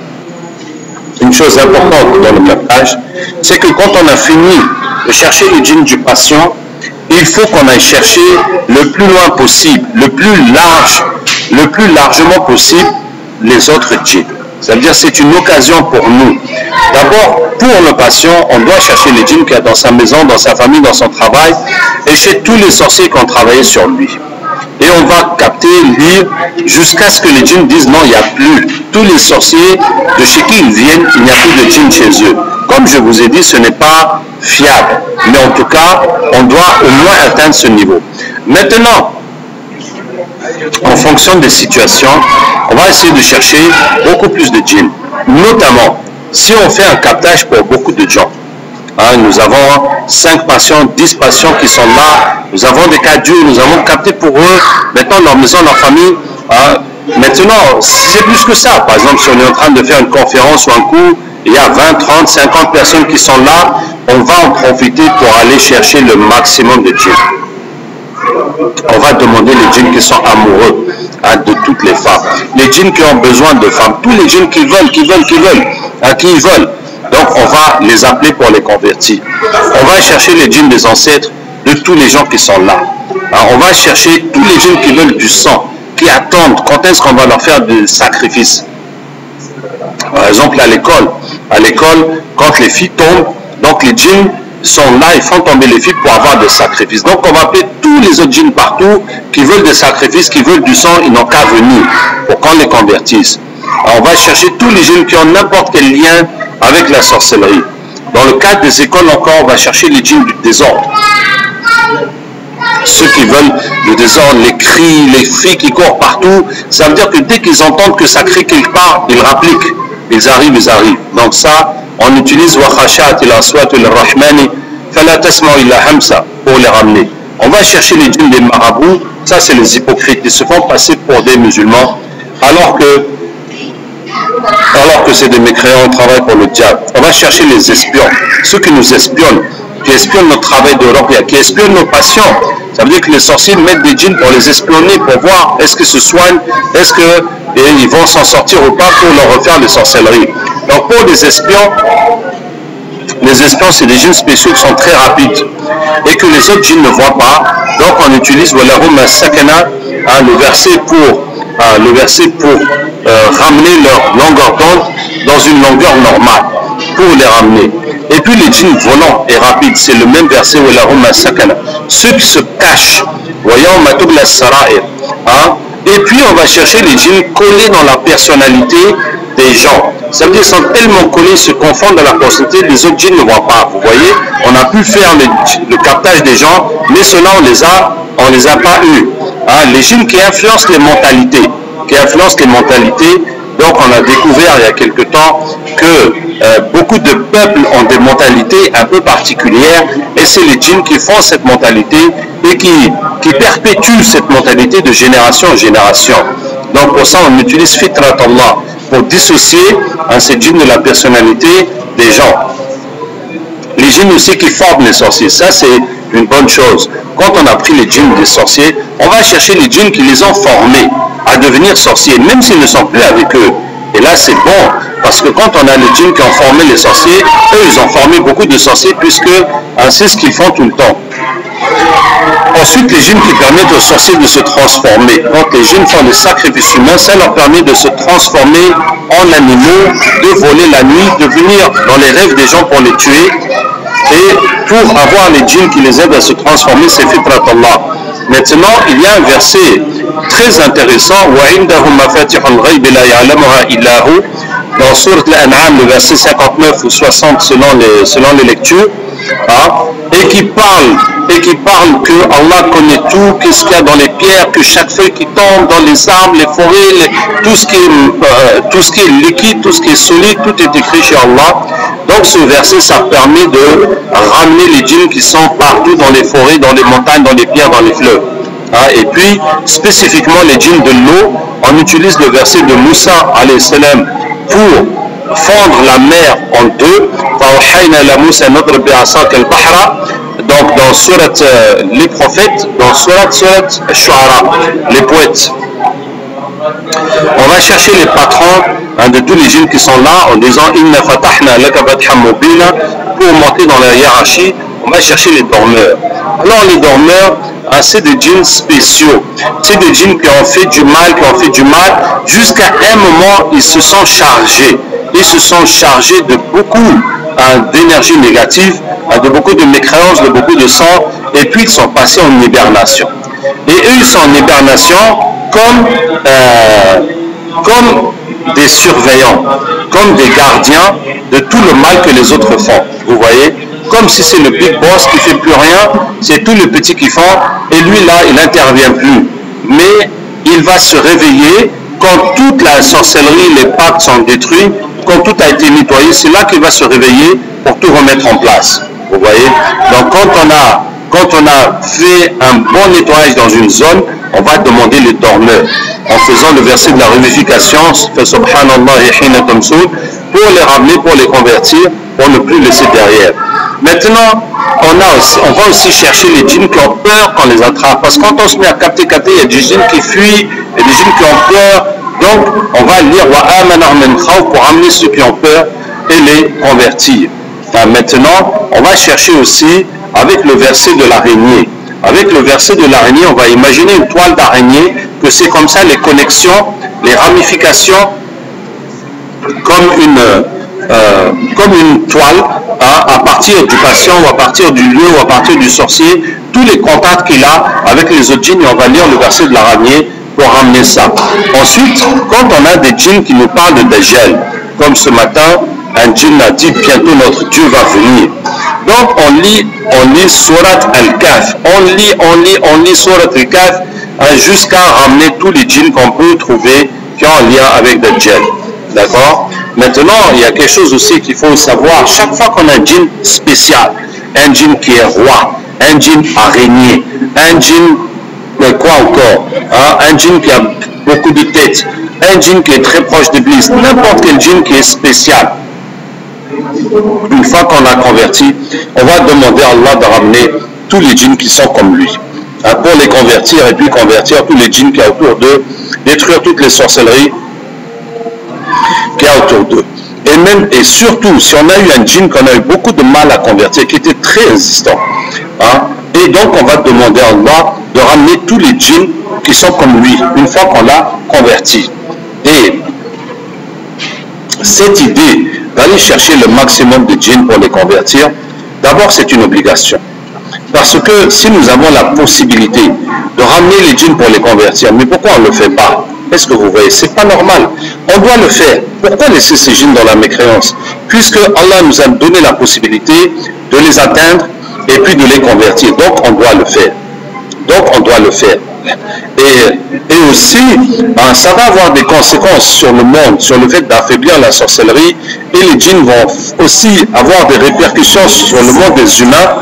une chose importante dans le captage, c'est que quand on a fini de chercher les djinns du patient, il faut qu'on aille chercher le plus loin possible, le plus large, le plus largement possible, les autres djinns. Ça veut dire que c'est une occasion pour nous. D'abord, pour le patient, on doit chercher les djinns qu'il y a dans sa maison, dans sa famille, dans son travail, et chez tous les sorciers qui ont travaillé sur lui. Et on va capter, lire, jusqu'à ce que les djinns disent non, il n'y a plus. Tous les sorciers, de chez qui ils viennent, il n'y a plus de djinns chez eux. Comme je vous ai dit, ce n'est pas fiable. Mais en tout cas, on doit au moins atteindre ce niveau. Maintenant, en fonction des situations, on va essayer de chercher beaucoup plus de djinns. Notamment, si on fait un captage pour beaucoup de gens, hein, nous avons cinq patients, dix patients qui sont là, nous avons des cas durs, nous avons capté pour eux, maintenant leur maison, leur famille. Hein. Maintenant, si c'est plus que ça, par exemple, si on est en train de faire une conférence ou un cours, il y a vingt, trente, cinquante personnes qui sont là, on va en profiter pour aller chercher le maximum de djinns. On va demander les djinns qui sont amoureux, hein, de toutes les femmes. Les djinns qui ont besoin de femmes, tous les djinns qui veulent, qui veulent, qui veulent, à qui ils veulent. Donc on va les appeler pour les convertir. On va chercher les djinns des ancêtres de tous les gens qui sont là. Alors, on va chercher tous les djinns qui veulent du sang, qui attendent quand est-ce qu'on va leur faire des sacrifices. Par exemple à l'école, à l'école, quand les filles tombent, donc les djinns sont là, ils font tomber les filles pour avoir des sacrifices. Donc on va appeler tous les autres djinns partout qui veulent des sacrifices, qui veulent du sang, ils n'ont qu'à venir pour qu'on les convertisse. Alors, on va chercher tous les djinns qui ont n'importe quel lien avec la sorcellerie. Dans le cadre des écoles encore, on va chercher les djinns du désordre. ceux qui veulent le désordre, les cris, les filles qui courent partout, ça veut dire que dès qu'ils entendent que ça crie quelque part, ils rappliquent, ils arrivent, ils arrivent. Donc ça, on utilise wa khashat il aswat il rahmani fala tasma'u illa hamsa pour les ramener. On va chercher les djinns des marabouts, ça c'est les hypocrites, ils se font passer pour des musulmans, alors que alors que c'est des mécréants, on travaille pour le diable. On va chercher les espions, ceux qui nous espionnent, qui espionnent notre travail de ruqya, qui espionnent nos patients. Ça veut dire que les sorciers mettent des djinns pour les espionner, pour voir est-ce qu'ils se soignent, est-ce qu'ils vont s'en sortir ou pas pour leur refaire les sorcelleries. Donc pour les espions, les espions c'est des djinns spéciaux qui sont très rapides et que les autres djinns ne voient pas. Donc on utilise walahum as-sakana, hein, le verset pour, hein, le verset pour euh, ramener leur longueur d'onde dans une longueur normale, pour les ramener. Et puis les djinns volants et rapides, c'est le même verset walahum as-sakana. Ceux qui se cachent, voyons matub as-sara'ir, hein. Et puis on va chercher les djinns collés dans la personnalité des gens. Ça veut dire qu'ils sont tellement collés, se confondent dans la personnalité, les autres djinns ne voient pas. Vous voyez, on a pu faire le, le captage des gens, mais cela on les a, on les a pas eu. Hein, les djinns qui influencent les mentalités, qui influencent les mentalités. Donc on a découvert il y a quelque temps que euh, beaucoup de peuples ont des mentalités un peu particulières et c'est les djinns qui font cette mentalité et qui, qui perpétuent cette mentalité de génération en génération. Donc pour ça on utilise fitrat Allah pour dissocier hein, ces djinns de la personnalité des gens. Les djinns aussi qui forment les sorciers, ça c'est une bonne chose. Quand on a pris les djinns des sorciers, on va chercher les djinns qui les ont formés à devenir sorciers, même s'ils ne sont plus avec eux. Et là c'est bon, parce que quand on a les djinns qui ont formé les sorciers, eux ils ont formé beaucoup de sorciers puisque hein, c'est ce qu'ils font tout le temps. Ensuite, les djinns qui permettent aux sorciers de se transformer. Quand les djinns font des sacrifices humains, ça leur permet de se transformer en animaux, de voler la nuit, de venir dans les rêves des gens pour les tuer. Et pour avoir les djinns qui les aident à se transformer, c'est fitrat Allah. Maintenant, il y a un verset très intéressant, وَعِنْدَهُمْ مَفَاتِحُ الْغَيْبِ لَا يَعْلَمُهَا إِلَّا هُ, dans Sourate Al-An'am, le verset cinquante-neuf ou soixante selon les, selon les lectures, hein, et qui parle et qui parle que Allah connaît tout, qu'est-ce qu'il y a dans les pierres, que chaque feuille qui tombe dans les arbres, les forêts, les, tout, ce qui est, euh, tout ce qui est liquide, tout ce qui est solide, tout est écrit chez Allah. Donc ce verset, ça permet de ramener les djinns qui sont partout dans les forêts, dans les montagnes, dans les pierres, dans les fleuves. Hein, et puis, spécifiquement les djinns de l'eau, on utilise le verset de Moussa alayhi salam pour fendre la mer en deux. Donc dans surat euh, les prophètes, dans surat surat Shu'ara, les poètes. On va chercher les patrons hein, de tous les djinns qui sont là en disant Inna fatahna laka fathan mubina, pour monter dans la hiérarchie. On va chercher les dormeurs. Alors les dormeurs, hein, c'est des djinns spéciaux. C'est des djinns qui ont fait du mal, qui ont fait du mal, jusqu'à un moment ils se sont chargés. Ils se sont chargés de beaucoup hein, d'énergie négative, hein, de beaucoup de mécréances, de beaucoup de sang, et puis ils sont passés en hibernation. Et eux ils sont en hibernation comme, euh, comme des surveillants, comme des gardiens de tout le mal que les autres font. Vous voyez, comme si c'est le big boss qui ne fait plus rien, c'est tous les petits qui font, et lui là, il n'intervient plus. Mais il va se réveiller quand toute la sorcellerie, les pactes sont détruits, quand tout a été nettoyé, c'est là qu'il va se réveiller pour tout remettre en place. Vous voyez, donc quand on a, quand on a fait un bon nettoyage dans une zone, on va demander les dormeurs, en faisant le verset de la réunification, pour les ramener, pour les convertir, pour ne plus laisser derrière. Maintenant, on, a aussi, on va aussi chercher les djinns qui ont peur qu'on les attrape. Parce que quand on se met à capter, capter, il y a des djinns qui fuient, il y a des djinns qui ont peur. Donc, on va lire pour amener ceux qui ont peur et les convertir. Enfin, maintenant, on va chercher aussi avec le verset de l'araignée. Avec le verset de l'araignée, on va imaginer une toile d'araignée, que c'est comme ça les connexions, les ramifications, comme une, euh, comme une toile, hein, à partir du patient ou à partir du lieu ou à partir du sorcier, tous les contacts qu'il a avec les autres djinns, on va lire le verset de l'araignée pour ramener ça. Ensuite, quand on a des djinns qui nous parlent de Dajjal, comme ce matin, un djinn a dit bientôt notre Dieu va venir. Donc on lit, on lit Surat Al-Kahf, on lit, on lit, on lit Surat Al-Kahf jusqu'à ramener tous les djinns qu'on peut trouver qui ont un lien avec Dajjal. D'accord? Maintenant, il y a quelque chose aussi qu'il faut savoir. Chaque fois qu'on a un djinn spécial, un djinn qui est roi, un djinn araignée, un djinn, quoi encore, hein? Un djinn qui a beaucoup de têtes, un djinn qui est très proche d'Iblis, n'importe quel djinn qui est spécial. Une fois qu'on a converti, on va demander à Allah de ramener tous les djinns qui sont comme lui, hein, pour les convertir et puis convertir tous les djinns qui y a autour d'eux, détruire toutes les sorcelleries qu'il y a autour d'eux. Et même et surtout, si on a eu un djinn qu'on a eu beaucoup de mal à convertir, qui était très résistant, hein, et donc on va demander à Allah de ramener tous les djinns qui sont comme lui, une fois qu'on l'a converti. Et cette idée d'aller chercher le maximum de djinns pour les convertir, d'abord c'est une obligation. Parce que si nous avons la possibilité de ramener les djinns pour les convertir, mais pourquoi on ne le fait pas? Est-ce que vous voyez? C'est pas normal. On doit le faire. Pourquoi laisser ces djinns dans la mécréance? Puisque Allah nous a donné la possibilité de les atteindre et puis de les convertir. Donc on doit le faire. Donc on doit le faire. Et, et aussi, hein, ça va avoir des conséquences sur le monde, sur le fait d'affaiblir la sorcellerie. Et les djinns vont aussi avoir des répercussions sur le monde des humains.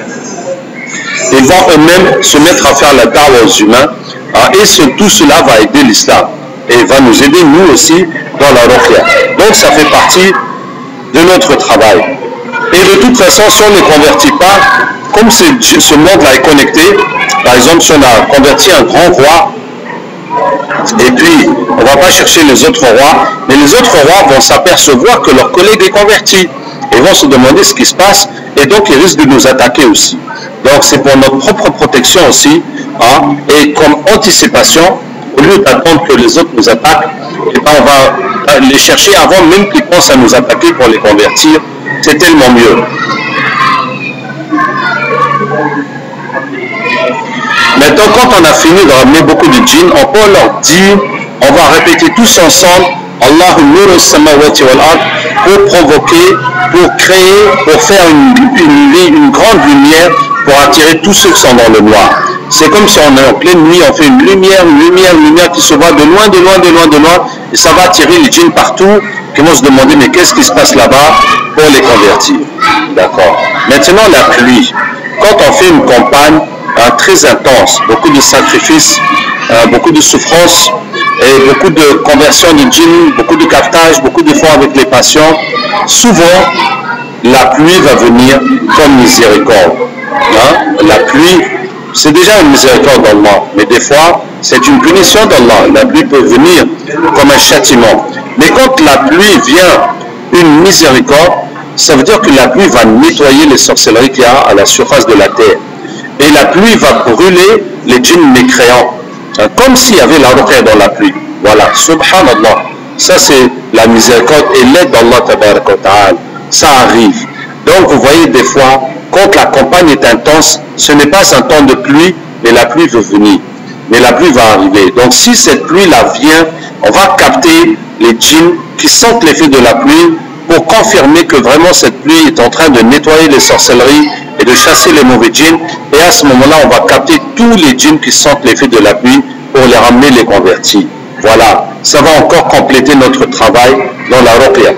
Ils vont eux-mêmes se mettre à faire la da'wa aux humains. Hein, et ce, tout cela va aider l'islam. Et va nous aider, nous aussi, dans la ruqya. Donc ça fait partie de notre travail. Et de toute façon, si on ne les convertit pas, comme ce, ce monde-là est connecté, par exemple, si on a converti un grand roi, et puis on ne va pas chercher les autres rois, mais les autres rois vont s'apercevoir que leur collègue est converti, et vont se demander ce qui se passe, et donc ils risquent de nous attaquer aussi. Donc c'est pour notre propre protection aussi, hein, et comme anticipation, au lieu d'attendre que les autres nous attaquent, et ben on va les chercher avant même qu'ils pensent à nous attaquer pour les convertir. C'est tellement mieux. Maintenant, quand on a fini de ramener beaucoup de djinns, on peut leur dire, on va répéter tous ensemble, Allahu nuru samawati wal ard, pour provoquer, pour créer, pour faire une, une, une grande lumière, pour attirer tous ceux qui sont dans le noir. C'est comme si on est en pleine nuit, on fait une lumière, une lumière, une lumière qui se voit de loin, de loin, de loin, de loin, et ça va attirer les djinns partout, qui vont se demander, mais qu'est-ce qui se passe là-bas, pour les convertir. D'accord. Maintenant, la pluie. Quand on fait une campagne hein, très intense, beaucoup de sacrifices, euh, beaucoup de souffrances, et beaucoup de conversion de djinns, beaucoup de captage, beaucoup d'efforts avec les patients, souvent, la pluie va venir comme miséricorde. Hein? La pluie, c'est déjà une miséricorde d'Allah, mais des fois, c'est une punition d'Allah. La pluie peut venir comme un châtiment. Mais quand la pluie vient une miséricorde, ça veut dire que la pluie va nettoyer les sorcelleries qu'il y a à la surface de la terre. Et la pluie va brûler les djinns mécréants. Hein? Comme s'il y avait la ruqya dans la pluie. Voilà, subhanallah. Ça c'est la miséricorde et l'aide d'Allah tabaraka wa ta'ala. Ça arrive. Donc vous voyez des fois, quand la campagne est intense, ce n'est pas un temps de pluie, mais la pluie veut venir. Mais la pluie va arriver. Donc si cette pluie-là vient, on va capter les djinns qui sentent l'effet de la pluie pour confirmer que vraiment cette pluie est en train de nettoyer les sorcelleries et de chasser les mauvais djinns. Et à ce moment-là, on va capter tous les djinns qui sentent l'effet de la pluie pour les ramener, les convertir. Voilà, ça va encore compléter notre travail dans la ruqya.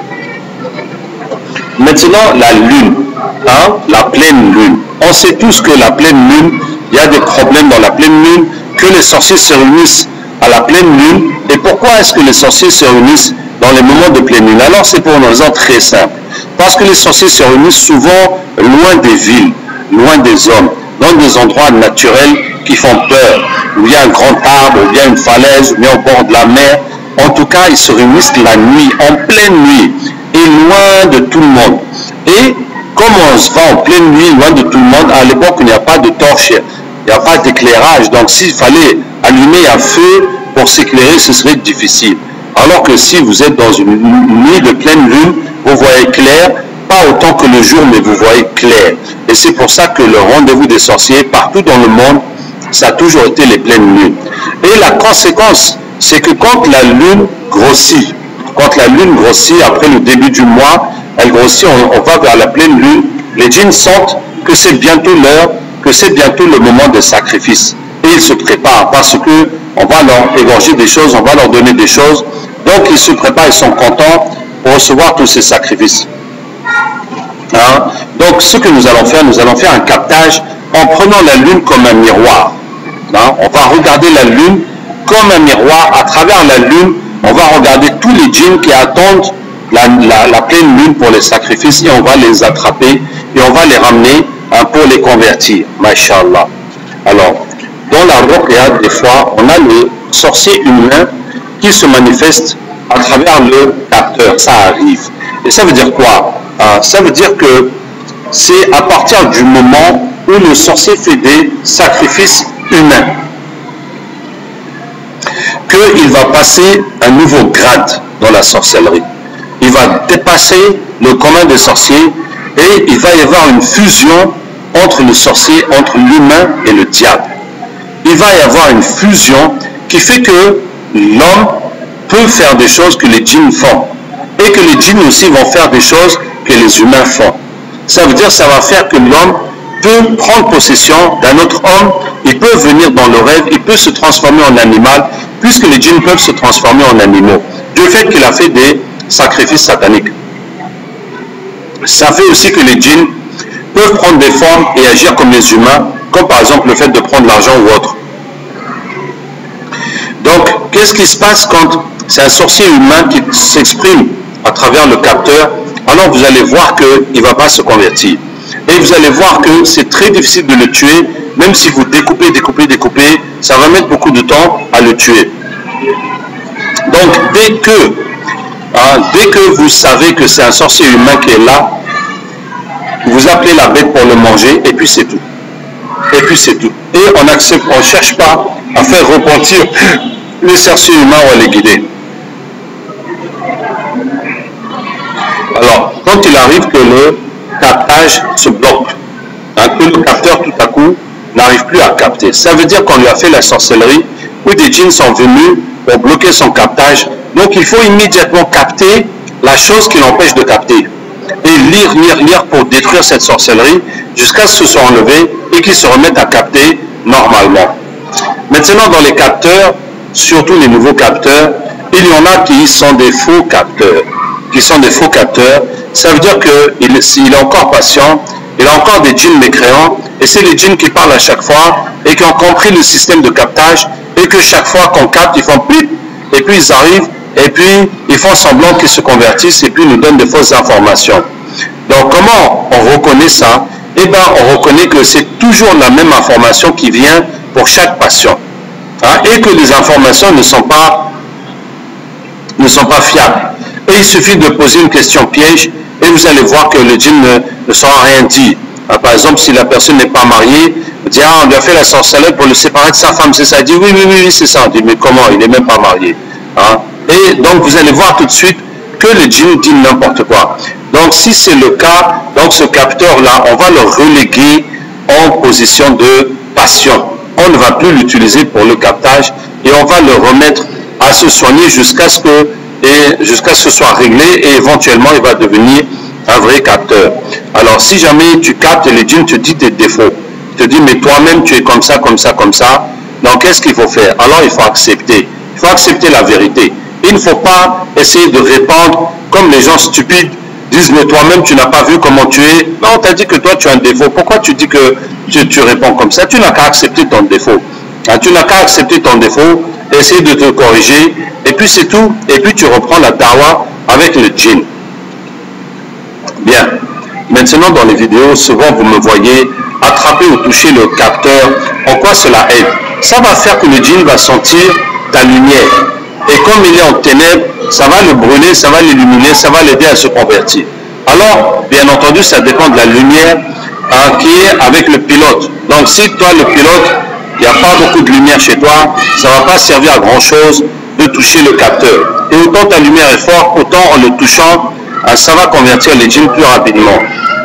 Maintenant, la lune, hein, la pleine lune. On sait tous que la pleine lune, il y a des problèmes dans la pleine lune, que les sorciers se réunissent à la pleine lune. Et pourquoi est-ce que les sorciers se réunissent dans les moments de pleine lune? Alors c'est pour une raison très simple. Parce que les sorciers se réunissent souvent loin des villes, loin des hommes, dans des endroits naturels qui font peur, où il y a un grand arbre, où il y a une falaise, où il y a au bord de la mer. En tout cas, ils se réunissent la nuit, en pleine nuit, et loin de tout le monde. Et comme on se va en pleine nuit, loin de tout le monde, à l'époque, il n'y a pas de torche, il n'y a pas d'éclairage. Donc s'il fallait allumer un feu pour s'éclairer, ce serait difficile. Alors que si vous êtes dans une nuit de pleine lune, vous voyez clair, pas autant que le jour, mais vous voyez clair. Et c'est pour ça que le rendez-vous des sorciers, partout dans le monde, ça a toujours été les pleines lunes. Et la conséquence, c'est que quand la lune grossit, quand la lune grossit, après le début du mois, elle grossit, on, on va vers la pleine lune, les djinns sentent que c'est bientôt l'heure, que c'est bientôt le moment de sacrifice. Et ils se préparent parce que on va leur égorger des choses, on va leur donner des choses. Donc ils se préparent, ils sont contents pour recevoir tous ces sacrifices. Hein? Donc ce que nous allons faire, nous allons faire un captage en prenant la lune comme un miroir. Hein? On va regarder la lune comme un miroir. À travers la lune, on va regarder tous les djinns qui attendent la, la, la pleine lune pour les sacrifices et on va les attraper et on va les ramener hein, pour les convertir. Masha'Allah. Alors, dans la ruqya, des fois, on a le sorcier humain qui se manifeste à travers le capteur. Ça arrive. Et ça veut dire quoi? euh, Ça veut dire que c'est à partir du moment où le sorcier fait des sacrifices humains qu'il va passer un nouveau grade dans la sorcellerie. Il va dépasser le commun des sorciers et il va y avoir une fusion entre le sorcier, entre l'humain et le diable. Il va y avoir une fusion qui fait que l'homme peut faire des choses que les djinns font et que les djinns aussi vont faire des choses que les humains font. Ça veut dire que ça va faire que l'homme peut prendre possession d'un autre homme, il peut venir dans le rêve, il peut se transformer en animal, puisque les djinns peuvent se transformer en animaux, du fait qu'il a fait des sacrifices sataniques. Ça fait aussi que les djinns peuvent prendre des formes et agir comme les humains, comme par exemple le fait de prendre l'argent ou autre. Donc, qu'est-ce qui se passe quand c'est un sorcier humain qui s'exprime à travers le capteur? Alors vous allez voir qu'il ne va pas se convertir. Et vous allez voir que c'est très difficile de le tuer, même si vous découpez, découpez, découpez, ça va mettre beaucoup de temps à le tuer. Donc, dès que, hein, dès que vous savez que c'est un sorcier humain qui est là, vous appelez la bête pour le manger, et puis c'est tout. Et puis c'est tout. Et on accepte, on ne cherche pas à faire repentir les sorciers humains ou à les guider. Alors, quand il arrive que le captage se bloque, hein, que le capteur tout à coup n'arrive plus à capter, ça veut dire qu'on lui a fait la sorcellerie, où des djinns sont venus pour bloquer son captage. Donc il faut immédiatement capter la chose qui l'empêche de capter. Et lire, lire, lire pour détruire cette sorcellerie jusqu'à ce que ce soit enlevé et qu'il se remette à capter normalement. Maintenant, dans les capteurs, surtout les nouveaux capteurs, il y en a qui sont des faux capteurs. Qui sont des faux capteurs. Ça veut dire qu'il il est encore patient, il a encore des djinns mécréants, et c'est les djinns qui parlent à chaque fois et qui ont compris le système de captage et que chaque fois qu'on capte, ils font pip, et puis ils arrivent, et puis ils font semblant qu'ils se convertissent et puis ils nous donnent de fausses informations. Donc comment on reconnaît ça? Eh bien, on reconnaît que c'est toujours la même information qui vient pour chaque patient. Hein, et que les informations ne sont pas, ne sont pas fiables. Et il suffit de poser une question piège et vous allez voir que le djinn ne, ne saura rien dire. Hein, par exemple, si la personne n'est pas mariée, on dit, ah, on lui a fait la sorcellerie pour le séparer de sa femme, c'est ça? Il dit, oui, oui, oui, oui c'est ça. On dit, mais comment? Il n'est même pas marié. Hein? Et donc, vous allez voir tout de suite que le djinn dit n'importe quoi. Donc, si c'est le cas, donc ce capteur-là, on va le reléguer en position de patient. On ne va plus l'utiliser pour le captage et on va le remettre à se soigner jusqu'à ce que et jusqu'à ce que ce soit réglé et éventuellement il va devenir un vrai capteur. Alors si jamais tu captes et le djinn te dit tes défauts, te dit mais toi-même tu es comme ça, comme ça, comme ça, donc qu'est-ce qu'il faut faire? Alors il faut accepter, il faut accepter la vérité. Il ne faut pas essayer de répandre comme les gens stupides disent mais toi-même tu n'as pas vu comment tu es. Non, on t'a dit que toi tu as un défaut, pourquoi tu dis que tu, tu réponds comme ça? Tu n'as qu'à accepter ton défaut. Hein, tu n'as qu'à accepter ton défaut, essayer de te corriger, et puis c'est tout, et puis tu reprends la dawa avec le djinn. Bien, maintenant dans les vidéos, souvent vous me voyez attraper ou toucher le capteur. En quoi cela aide? Ça va faire que le djinn va sentir ta lumière, et comme il est en ténèbres, ça va le brûler, ça va l'illuminer, ça va l'aider à se convertir. Alors, bien entendu, ça dépend de la lumière hein, qui est avec le pilote. Donc si toi le pilote, il n'y a pas beaucoup de lumière chez toi, ça ne va pas servir à grand chose de toucher le capteur. Et autant ta lumière est forte, autant en le touchant, ça va convertir les djinns plus rapidement.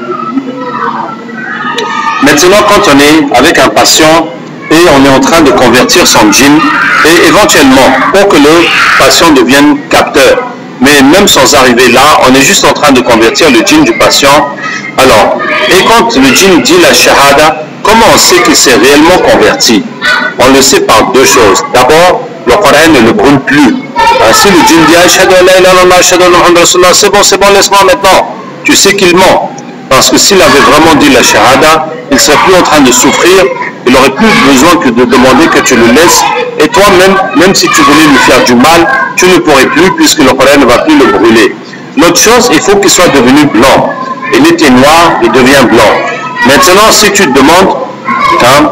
Maintenant, quand on est avec un patient et on est en train de convertir son djinn, et éventuellement, pour que le patient devienne capteur, mais même sans arriver là, on est juste en train de convertir le djinn du patient. Alors, et quand le djinn dit la shahada, comment on sait qu'il s'est réellement converti? On le sait par deux choses. D'abord, le Coran ne le brûle plus. Si le djinn dit Ashhadu an la ilaha illallah, ashhadu anna Muhammadan rasulullah, c'est bon, c'est bon, laisse-moi maintenant. Tu sais qu'il ment. Parce que s'il avait vraiment dit la shahada, il ne serait plus en train de souffrir, il n'aurait plus besoin que de demander que tu le laisses. Et toi-même, même si tu voulais lui faire du mal, tu ne pourrais plus puisque le Coran ne va plus le brûler. L'autre chose, il faut qu'il soit devenu blanc. Il était noir, il devient blanc. Maintenant, si tu te demandes, hein,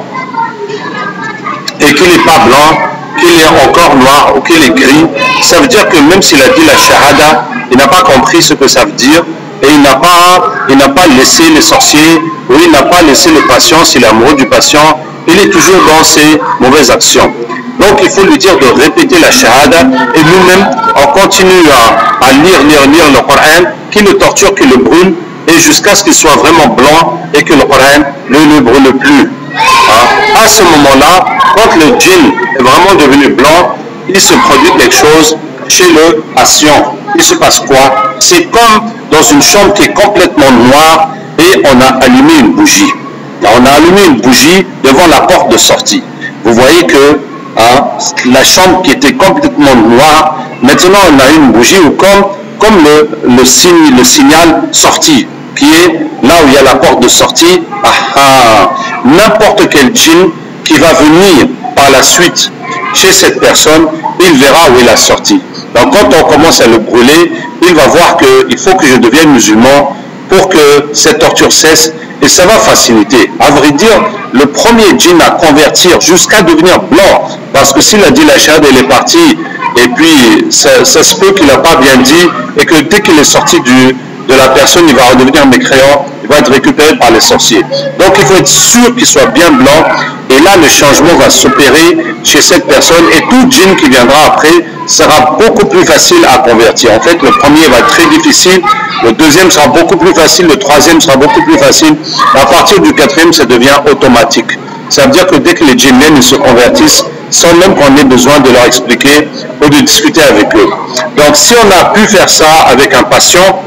et qu'il n'est pas blanc, qu'il est encore noir ou qu'il est gris, ça veut dire que même s'il a dit la shahada, il n'a pas compris ce que ça veut dire et il n'a pas, il n'a pas laissé les sorciers ou il n'a pas laissé le patient, s'il est amoureux du patient, il est toujours dans ses mauvaises actions. Donc il faut lui dire de répéter la shahada et nous-mêmes on continue à, à lire, lire, lire le Coran, qui le torture, qui le brûle et jusqu'à ce qu'il soit vraiment blanc et que le Coran ne le brûle plus. Hein? À ce moment-là, quand le djinn est vraiment devenu blanc, il se produit quelque chose chez le patient. Il se passe quoi? C'est comme dans une chambre qui est complètement noire et on a allumé une bougie. Là, on a allumé une bougie devant la porte de sortie. Vous voyez que hein, la chambre qui était complètement noire, maintenant on a une bougie ou comme, comme le, le, signe, le signal sortie, qui est là où il y a la porte de sortie. Ah, ah, n'importe quel djinn qui va venir par la suite chez cette personne, il verra où est la sortie. Donc quand on commence à le brûler, il va voir qu'il faut que je devienne musulman pour que cette torture cesse et ça va faciliter. À vrai dire, le premier djinn à convertir jusqu'à devenir blanc, parce que s'il a dit la shahada, il est parti et puis ça, ça se peut qu'il n'a pas bien dit et que dès qu'il est sorti du, de la personne, il va redevenir mécréant, il va être récupéré par les sorciers. Donc il faut être sûr qu'il soit bien blanc et là le changement va s'opérer chez cette personne et tout djinn qui viendra après sera beaucoup plus facile à convertir. En fait, le premier va être très difficile, le deuxième sera beaucoup plus facile, le troisième sera beaucoup plus facile. À partir du quatrième, ça devient automatique. Ça veut dire que dès que les djinns viennent, ils se convertissent sans même qu'on ait besoin de leur expliquer ou de discuter avec eux. Donc si on a pu faire ça avec un patient,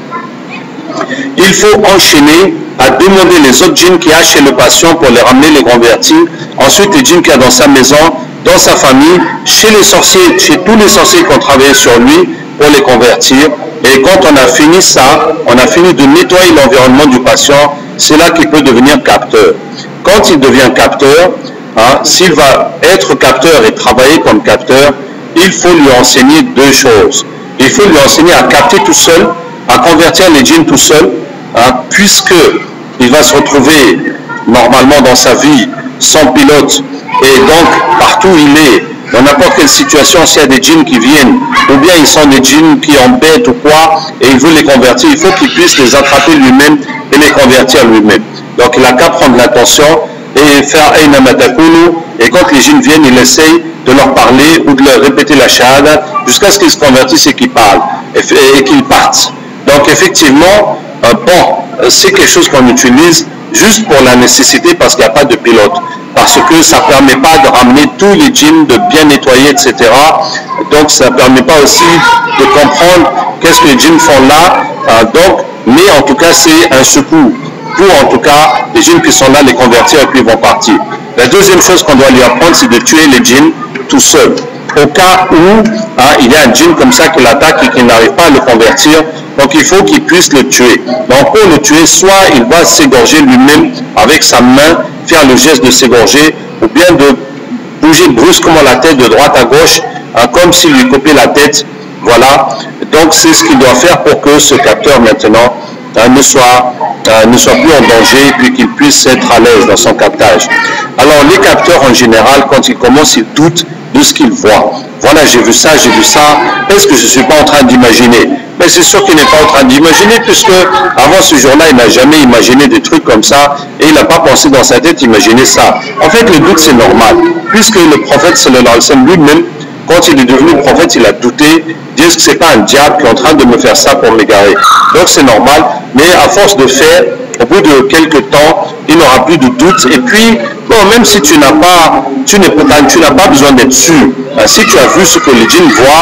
il faut enchaîner à demander les autres djinns qu'il y a chez le patient pour les ramener, les convertir. Ensuite, les djinns qu'il y a dans sa maison, dans sa famille, chez les sorciers, chez tous les sorciers qui ont travaillé sur lui pour les convertir. Et quand on a fini ça, on a fini de nettoyer l'environnement du patient, c'est là qu'il peut devenir capteur. Quand il devient capteur, hein, s'il va être capteur et travailler comme capteur, il faut lui enseigner deux choses. Il faut lui enseigner à capter tout seul, à convertir les djinns tout seul, hein, puisque il va se retrouver normalement dans sa vie sans pilote et donc partout où il est, dans n'importe quelle situation, s'il y a des djinns qui viennent ou bien ils sont des djinns qui embêtent ou quoi et il veut les convertir, il faut qu'il puisse les attraper lui-même et les convertir lui-même. Donc il n'a qu'à prendre l'attention et faire Aïna Matakulu, et quand les djinns viennent, il essaye de leur parler ou de leur répéter la shahada jusqu'à ce qu'ils se convertissent et qu'ils parlent et, et qu'ils partent. Donc effectivement, euh, bon, c'est quelque chose qu'on utilise juste pour la nécessité parce qu'il n'y a pas de pilote. Parce que ça ne permet pas de ramener tous les djinns, de bien nettoyer, et cetera. Donc ça ne permet pas aussi de comprendre qu'est-ce que les djinns font là. Euh, donc, mais en tout cas, c'est un secours pour en tout cas les djinns qui sont là, les convertir et puis ils vont partir. La deuxième chose qu'on doit lui apprendre, c'est de tuer les djinns tout seul. Au cas où hein, il y a un djinn comme ça qui l'attaque et qui n'arrive pas à le convertir, donc il faut qu'il puisse le tuer. Donc pour le tuer, soit il va s'égorger lui-même avec sa main, faire le geste de s'égorger, ou bien de bouger brusquement la tête de droite à gauche, hein, comme s'il lui coupait la tête. Voilà. Donc c'est ce qu'il doit faire pour que ce capteur maintenant hein, ne, soit, euh, ne soit plus en danger et puis qu'il puisse être à l'aise dans son captage. Alors les capteurs en général, quand ils commencent, ils doutent de ce qu'ils voient. Voilà, j'ai vu ça, j'ai vu ça, est-ce que je ne suis pas en train d'imaginer? Mais c'est sûr qu'il n'est pas en train d'imaginer, puisque avant ce jour-là, il n'a jamais imaginé des trucs comme ça, et il n'a pas pensé dans sa tête imaginer ça. En fait, le doute, c'est normal, puisque le prophète sallallahu alayhi wa sallam lui-même, quand il est devenu prophète, il a douté, dit que ce n'est pas un diable qui est en train de me faire ça pour m'égarer. Donc c'est normal, mais à force de faire, au bout de quelques temps, il n'aura plus de doute. Et puis, bon, même si tu n'as pas, tu n'as pas besoin d'être sûr. Si tu as vu ce que les djinns voient,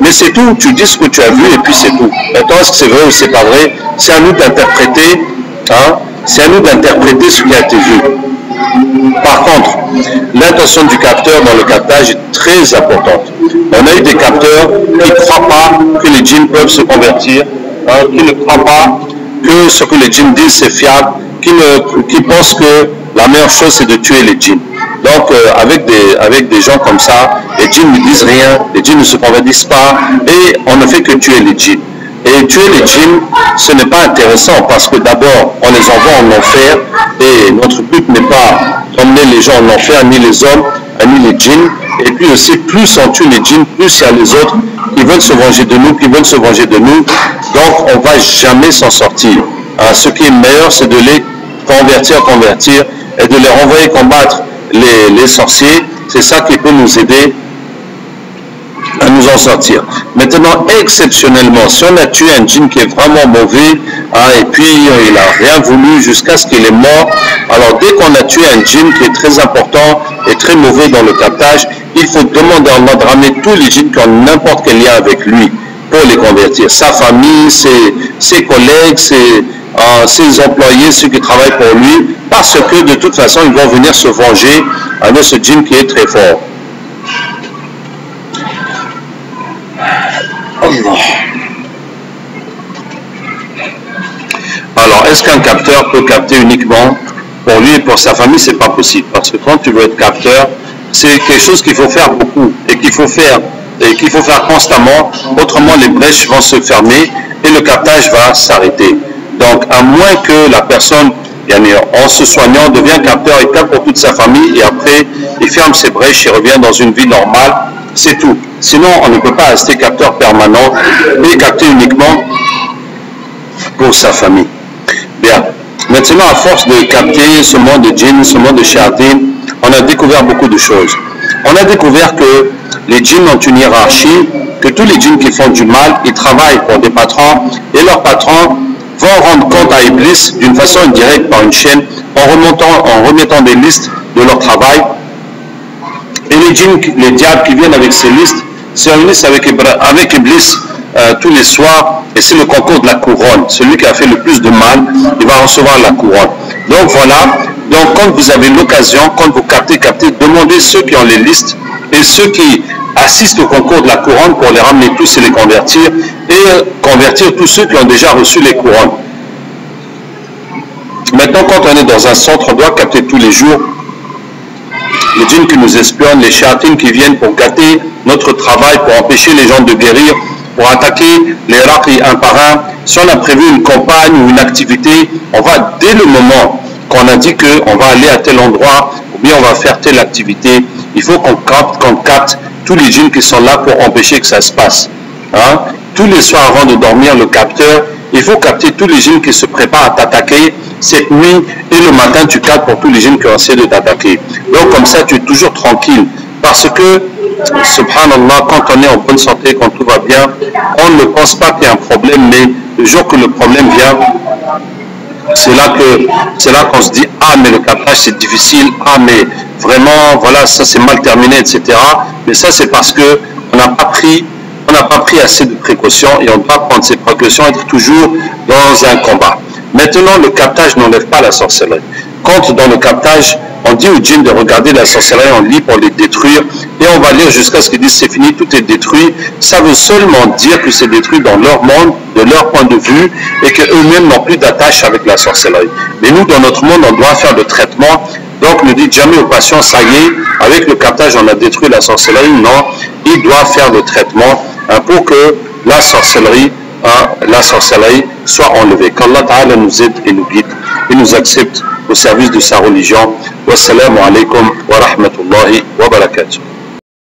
Mais c'est tout, tu dis ce que tu as vu et puis c'est tout. Maintenant, est-ce que c'est vrai ou c'est pas vrai? C'est à nous d'interpréter, hein, c'est à nous d'interpréter ce qui a été vu. Par contre, l'intention du capteur dans le captage est très importante. On a eu des capteurs qui ne croient pas que les djinns peuvent se convertir, hein, qui ne croient pas que ce que les djinns disent c'est fiable, qui, ne, qui pensent que la meilleure chose c'est de tuer les djinns. Donc euh, avec, des, avec des gens comme ça, les djinns ne disent rien, les djinns ne se convertissent pas et on ne fait que tuer les djinns. Et tuer les djinns, ce n'est pas intéressant parce que d'abord, on les envoie en enfer et notre but n'est pas d'emmener les gens en enfer, ni les hommes, ni les djinns. Et puis aussi, plus on tue les djinns, plus il y a les autres qui veulent se venger de nous, qui veulent se venger de nous. Donc, on ne va jamais s'en sortir. Hein, ce qui est meilleur, c'est de les convertir, convertir et de les renvoyer combattre les, les sorciers. C'est ça qui peut nous aider à nous en sortir. Maintenant, exceptionnellement, si on a tué un djinn qui est vraiment mauvais, hein, et puis euh, il n'a rien voulu jusqu'à ce qu'il est mort, alors dès qu'on a tué un djinn qui est très important et très mauvais dans le captage, il faut demander à Allah de ramener tous les djinns qui ont n'importe quel lien avec lui pour les convertir. Sa famille, ses, ses collègues, ses, euh, ses employés, ceux qui travaillent pour lui, parce que de toute façon, ils vont venir se venger de ce djinn qui est très fort. Allah. Alors, est-ce qu'un capteur peut capter uniquement pour lui et pour sa famille? C'est pas possible, parce que quand tu veux être capteur, c'est quelque chose qu'il faut faire beaucoup et qu'il faut faire et qu'il faut faire constamment. Autrement, les brèches vont se fermer et le captage va s'arrêter. Donc, à moins que la personne, en se soignant, devient capteur et capte pour toute sa famille et après, il ferme ses brèches et revient dans une vie normale. C'est tout. Sinon, on ne peut pas rester capteur permanent et capter uniquement pour sa famille. Bien. Maintenant, à force de capter ce monde de djinns, ce monde de shayatin, on a découvert beaucoup de choses. On a découvert que les djinns ont une hiérarchie, que tous les djinns qui font du mal, ils travaillent pour des patrons et leurs patrons vont rendre compte à Iblis d'une façon indirecte par une chaîne en remontant, en remettant des listes de leur travail. Et les djinns, les diables qui viennent avec ces listes, se réunissent avec, avec Iblis euh, tous les soirs, et c'est le concours de la couronne. Celui qui a fait le plus de mal, il va recevoir la couronne. Donc voilà, donc quand vous avez l'occasion, quand vous captez, captez, demandez ceux qui ont les listes et ceux qui assistent au concours de la couronne pour les ramener tous et les convertir, et convertir tous ceux qui ont déjà reçu les couronnes. Maintenant, quand on est dans un centre, on doit capter tous les jours les djinns qui nous espionnent, les shayatines qui viennent pour gâter notre travail, pour empêcher les gens de guérir, pour attaquer les raqis un par un. Si on a prévu une campagne ou une activité, on va, dès le moment qu'on a dit qu'on va aller à tel endroit, ou bien on va faire telle activité, il faut qu'on capte, qu'on capte tous les djinns qui sont là pour empêcher que ça se passe. Hein? Tous les soirs avant de dormir, le capteur, il faut capter tous les djinns qui se préparent à t'attaquer cette nuit, et le matin tu captes pour tous les djinns qui ont essayé de t'attaquer. Donc comme ça tu es toujours tranquille, parce que subhanallah, quand on est en bonne santé, quand tout va bien, on ne pense pas qu'il y a un problème, mais le jour que le problème vient, c'est là que c'est là qu'on se dit ah mais le captage c'est difficile, ah mais vraiment voilà ça c'est mal terminé, et cetera. Mais ça c'est parce que on n'a pas pris on n'a pas pris assez de précautions, et on doit prendre ces précautions, être toujours dans un combat. Maintenant, le captage n'enlève pas la sorcellerie. Quand dans le captage, on dit aux djinns de regarder la sorcellerie, on lit pour les détruire, et on va lire jusqu'à ce qu'ils disent c'est fini, tout est détruit. Ça veut seulement dire que c'est détruit dans leur monde, de leur point de vue, et qu'eux-mêmes n'ont plus d'attache avec la sorcellerie. Mais nous, dans notre monde, on doit faire le traitement. Donc ne dites jamais aux patients, ça y est, avec le captage, on a détruit la sorcellerie. Non, il doit faire le traitement hein, pour que la sorcellerie, hein, la sorcellerie soit enlevée. Qu'Allah Ta'ala nous aide et nous guide et nous accepte au service de sa religion. Wassalamu alaikum wa rahmatullahi